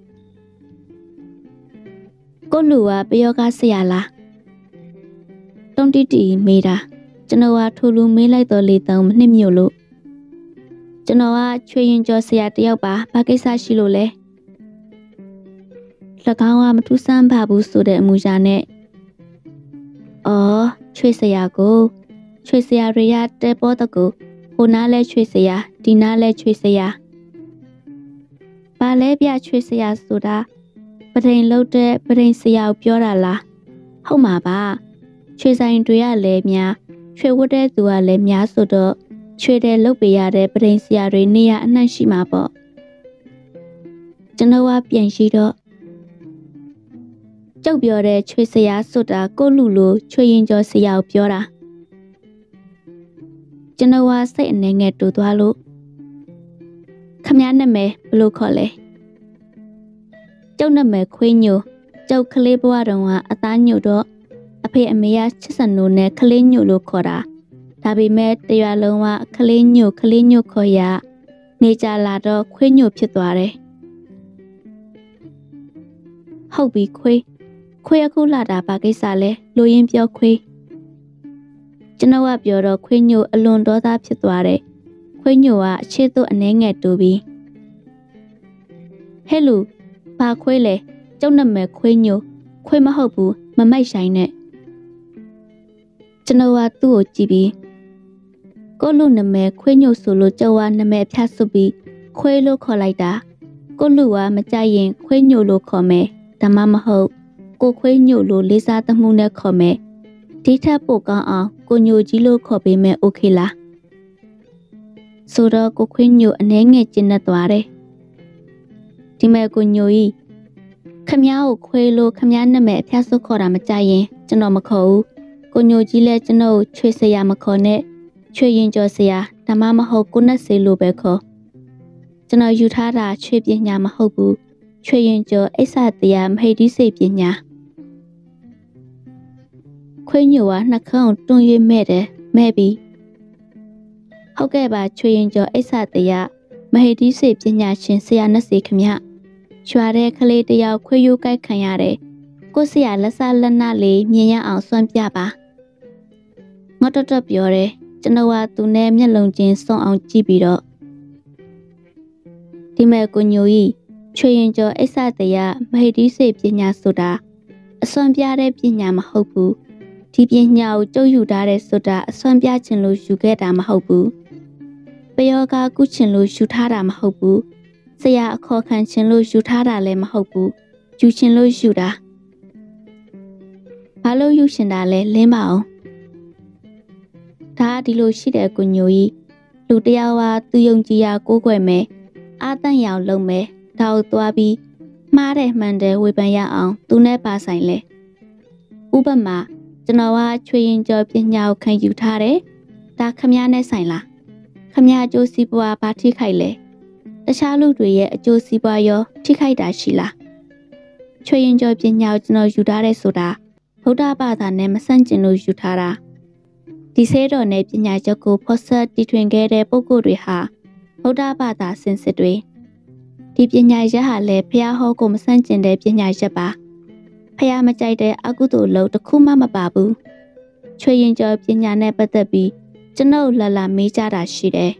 ကိုလူကပယောဂဆရာလားတုံးတီမေးတာကျွန်တော်ကထိုလူမေးလိုက်တော့လေတုံးမနှစ်မြို့လို့ကျွန်တော်ကချွေရင်ကျော်ဆရာတယောက်ပါဘာကိစ္စရှိလို့လဲ၎င်းကမထူးဆန်းပါဘူးဆိုတဲ့အမူအရာနဲ့ချွေဆရာကိုချွေဆရာတွေရတဲပေါ်တကူဟိုနားလဲချွေဆရာဒီနားလဲချွေဆရာဘာလဲပြချွေဆရာဆိုတာပဒိန်လုတ်တဲ့ပဒိန်ဆရာကိုပြောတာလားဟုတ်မှာပါချွေဆိုင်တွေကလည်းများချွေဝတ်တဲ့သူကလည်းများဆိုတော့ချွေတဲ့လုတ်ပေးရတဲ့ပဒိန်ဆရာတွေနေရအနှံ့ရှိမှာပေါ့ကျွန်တော်ကပြန်ရှိတော့ကျုပ်ပြောတဲ့ချွေဆရာဆိုတာကိုလူလိုချွေရင်ကျော်ဆရာကိုပြောတာကျွန်တော်ကစိတ်အနေငယ်တူသွားလို့ခမည်းနာမည်ဘလို့ခေါ်လဲကျုပ်နာမည်ခွေးညိုကျုပ်ကလေးဘဝတုန်းကအသားညိုတော့အဖေအမေကချစ်စံနိုးနဲ့ကလေးညိုလို့ခေါ်တာဒါပေမဲ့တရွာလုံးကကလေးညိုခေါ်ရနေကြလာတော့ခွေးညိုဖြစ်သွားတယ်ဟုတ်ပြီခွေးအခုလာတာဘာကိစ္စလဲလိုရင်းပြောခွေးကျွန်တော်ကပြောတော့ခွေးညိုအလွန်ဒေါသဖြစ်သွားတယ်ခွေးညိုကအချစ်တို့အနှဲငယ်တူပြီးဟဲ့လူဘာခွေးလဲကျုပ်နာမည်ခွေးညိုခွေးမဟုတ်ဘူးမမိုက်ဆိုင်နဲ့ကျွန်တော်ကသူ့ကိုကြည့်ပြီးကိုလူနာမည်ခွေးညိုဆိုလို့ကျုပ်ကနာမည်ဖြတ်ဆုပ်ပြီးခွေးလို့ခေါ်လိုက်တာကိုလူကမကြိုက်ရင်ခွေးညိုလို့ခေါ်မယ်ဒါမှမဟုတ်ကိုခွေးညိုလို့လေးစားသမှုနဲ့ခေါ်မယ်ဒီထက်ပိုကောင်းအောင်ကိုညိုကြီးလို့ခေါ်ပေးမယ်โอเคလားဆိုတော့ကိုခွေးညိုအနှဲငယ်ကျဉ်းသွားတယ်ဒီမဲ့ကိုညိုကြီးခမ ्या ကိုခွေးလို့ခမ ्या နာမည်အဖျက်ဆုပ်ခေါ်တာမကြရင်ကျွန်တော်မခေါ်ဘူးကိုညိုကြီးလည်းကျွန်တော်ချွေဆရာမခေါ်နဲ့ချွေရင်ကျော်ဆရာဒါမှမဟုတ်ကိုနဲ့စေလို့ပဲခေါ်ကျွန်တော်ယူထားတာချွေပညာမဟုတ်ဘူးချွေရင်ကျော်အိဆတရားမဟိတိစေပညာခွေးညိုကနှာခေါင်းတွန်း၍မဲ့တယ်မဲ့ပြီးဟုတ်ကဲ့ပါချွေရင်ကျော်အိဆတရားမဟိတိစေပညာရှင်ဆရာနဲ့စေခမရွာတဲ့ကလေးတယောက်ခွေးယူကိုက်ခံရတယ်ကိုကိုစရာလက်စားလက်နလေးမြင်ရအောင်စွန့်ပြပါငါတော့ပြောတယ်ကျွန်တော်ကသူနဲ့မျက်လုံးချင်းစွန့်အောင်ကြည့်ပြီးတော့ဒီမဲ့ကိုညိုကြီးချွေရင်ကျော်အိဆတရားမဟိတိစေပညာဆိုတာအစွန့်ပြတဲ့ပညာမဟုတ်ဘူးဒီပညာကိုကျုပ်ယူထားတဲ့ဆိုတာအစွန့်ပြခြင်းလို့ယူခဲ့တာမဟုတ်ဘူးပယောဂကုခြင်းလို့ယူထားတာမဟုတ်ဘူးဆရာအခေါ်ခံခြင်းလို့ယူထားတာလည်းမဟုတ်ဘူးယူခြင်းလို့ယူတာဘာလို့ယူရှင်တာလဲလင်းပါအောင်ဒါဒီလိုရှိတဲ့ကိုညိုကြီးလူတယောက်ဟာသူယုံကြည်ရာကိုးကွယ်မယ်အာတန့်ရောင်လုံးမယ်ဒါကိုသွားပြီးမှားတယ်မှန်တယ်ဝေဖန်ရအောင်သူနဲ့ပါဆိုင်လဲဥပမာကျွန်တော်ကချွေရင်ကျော်ပညာကိုခံယူထားတယ်ဒါခမည်းနဲ့ဆိုင်လားခမည်းအကျိုးစီးပွားဘာထိခိုက်လဲတခြားလူတွေရဲ့အကျိုးစီးပွားရောထိခိုက်တာရှိလားချွေရင်ကျော်ပညာကိုကျွန်တော်ယူထားတဲ့ဆိုတာဗုဒ္ဓဘာသာနဲ့မဆန့်ကျင်လို့ယူထားတာဒီဆဲတော်နဲ့ပညာချက်ကိုဖော်ဆက်တည်ထွင်ခဲ့တဲ့ပုဂ္ဂိုလ်တွေဟာဗုဒ္ဓဘာသာစင်စစ်တွေဒီပညာရက်ဟာလည်းဖះဟောကိုမဆန့်ကျင်တဲ့ပညာရက်ပါဖះမကြိုက်တဲ့အကုသိုလ်လုံးတစ်ခုမှမပါဘူးချွေရင်ကျော်ပညာနဲ့ပတ်သက်ပြီးကျွန်ုပ်လာမေးကြတာရှိတယ်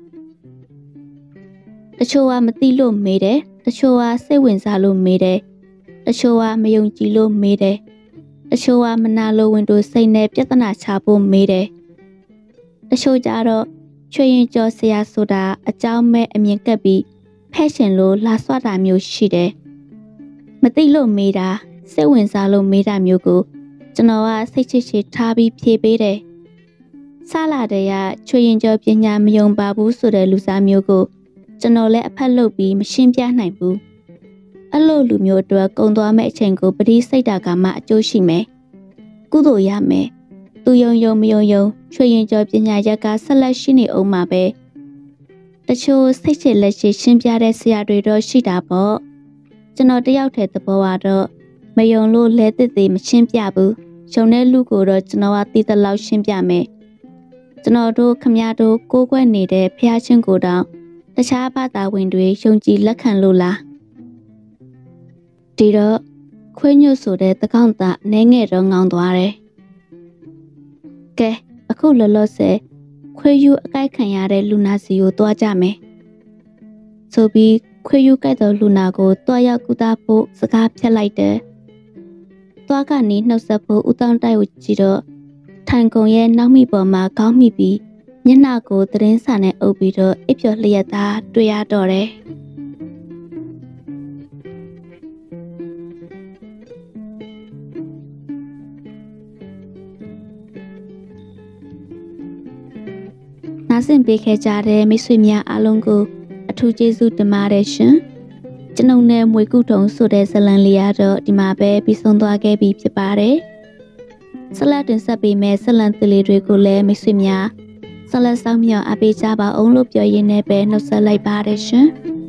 တချို့ကမသိလို့မေးတယ်တချို့ကစိတ်ဝင်စားလို့မေးတယ်တချို့ကမယုံကြည်လို့မေးတယ်တချို့ကမနာလိုဝင်တို့စိတ်နဲ့ပြဿနာချဖို့မေးတယ်တချို့ကြတော့ချွေရင်ကျော်ဆရာဆိုတာအကြောင်းမဲ့အမြင်ကပ်ပြီးဖက်ရှင်လို့လာဆွတာမျိုးရှိတယ်မသိလို့မေးတာစိတ်ဝင်စားလို့မေးတာမျိုးကိုကျွန်တော်ကစိတ်ချစ်ချစ်ထားပြီးဖြေပေးတယ်ဆလာတဲ့ကချွေရင်ကျော်ပညာမယုံပါဘူးဆိုတဲ့လူစားမျိုးကိုကျွန်တော်လည်းအဖက်လုပ်ပြီးမရှင်းပြနိုင်ဘူးအဲ့လိုလူမျိုးအတွက်ကုံသွားမဲ့အချိန်ကိုပတိစိတ်တာကမှအကျိုးရှိမယ်ကုသိုလ်ရမယ်သူယုံမယုံချွေရင်ကျော်ပညာရက်ကဆက်လက်ရှိနေအောင်မှာပဲတချို့စိတ်ချလက်ရှိရှင်းပြတဲ့ဆရာတွေတော့ရှိတာပေါ့ကျွန်တော်တယောက်တည်းသဘောကတော့မယုံလို့လဲတစ်သေးမရှင်းပြဘူးယုံတဲ့လူကိုတော့ကျွန်တော်ကသိသလောက်ရှင်းပြမယ်ကျွန်တော်တို့ခမရတို့ကိုးကွယ်နေတဲ့ဖះချင်းကိုတောင်တခြားဘာသာဝင်တွေယုံကြည်လက်ခံလို့လားဒီတော့ခွေးညွတ်ဆိုတဲ့တကောင့်သားနဲငယ်တော့ငောင်းသွားတယ်ကဲအခုလောလောဆယ်ခွေးယူအကိုက်ခံရတဲ့လူနာစီကိုတွားကြမယ်ဆိုပြီးခွေးယူကြိုက်သောလူနာကိုတွားရောက်ကုသဖို့စကားဖြတ်လိုက်တယ်တွားကနေနှုတ်ဆက်ဖို့ဦးတောင်းတိုက်ကိုကြည့်တော့ထိုင်ကုန်ရဲ့နောက်မိပေါ်မှာခေါင်းမိပြီးမျက်နှာကိုသတင်းစာနဲ့အုပ်ပြီးတော့အိပ်ပျော်လျက်သားတွေ့ရတော့တယ်နားဆင်ပေးခဲ့ကြတဲ့မိတ်ဆွေများအားလုံးကိုအထူးကျေးဇူးတင်ပါတယ်ရှင်ကျွန်ုပ်နဲ့မွေကုထုံဆိုတဲ့ဇလံလေးရတော့ဒီမှာပဲပြီးဆုံးသွားခဲ့ပြီဖြစ်ပါတယ်ဆက်လက်တင်ဆက်ပေးမယ့်ဇလံသစ်လေးတွေကိုလည်းမိတ်ဆွေများဆက်လက်ဆောင်မြောက်အားပေးကြပါအောင်လို့ပြောရင်းနဲ့ပဲနှုတ်ဆက်လိုက်ပါတယ်ရှင်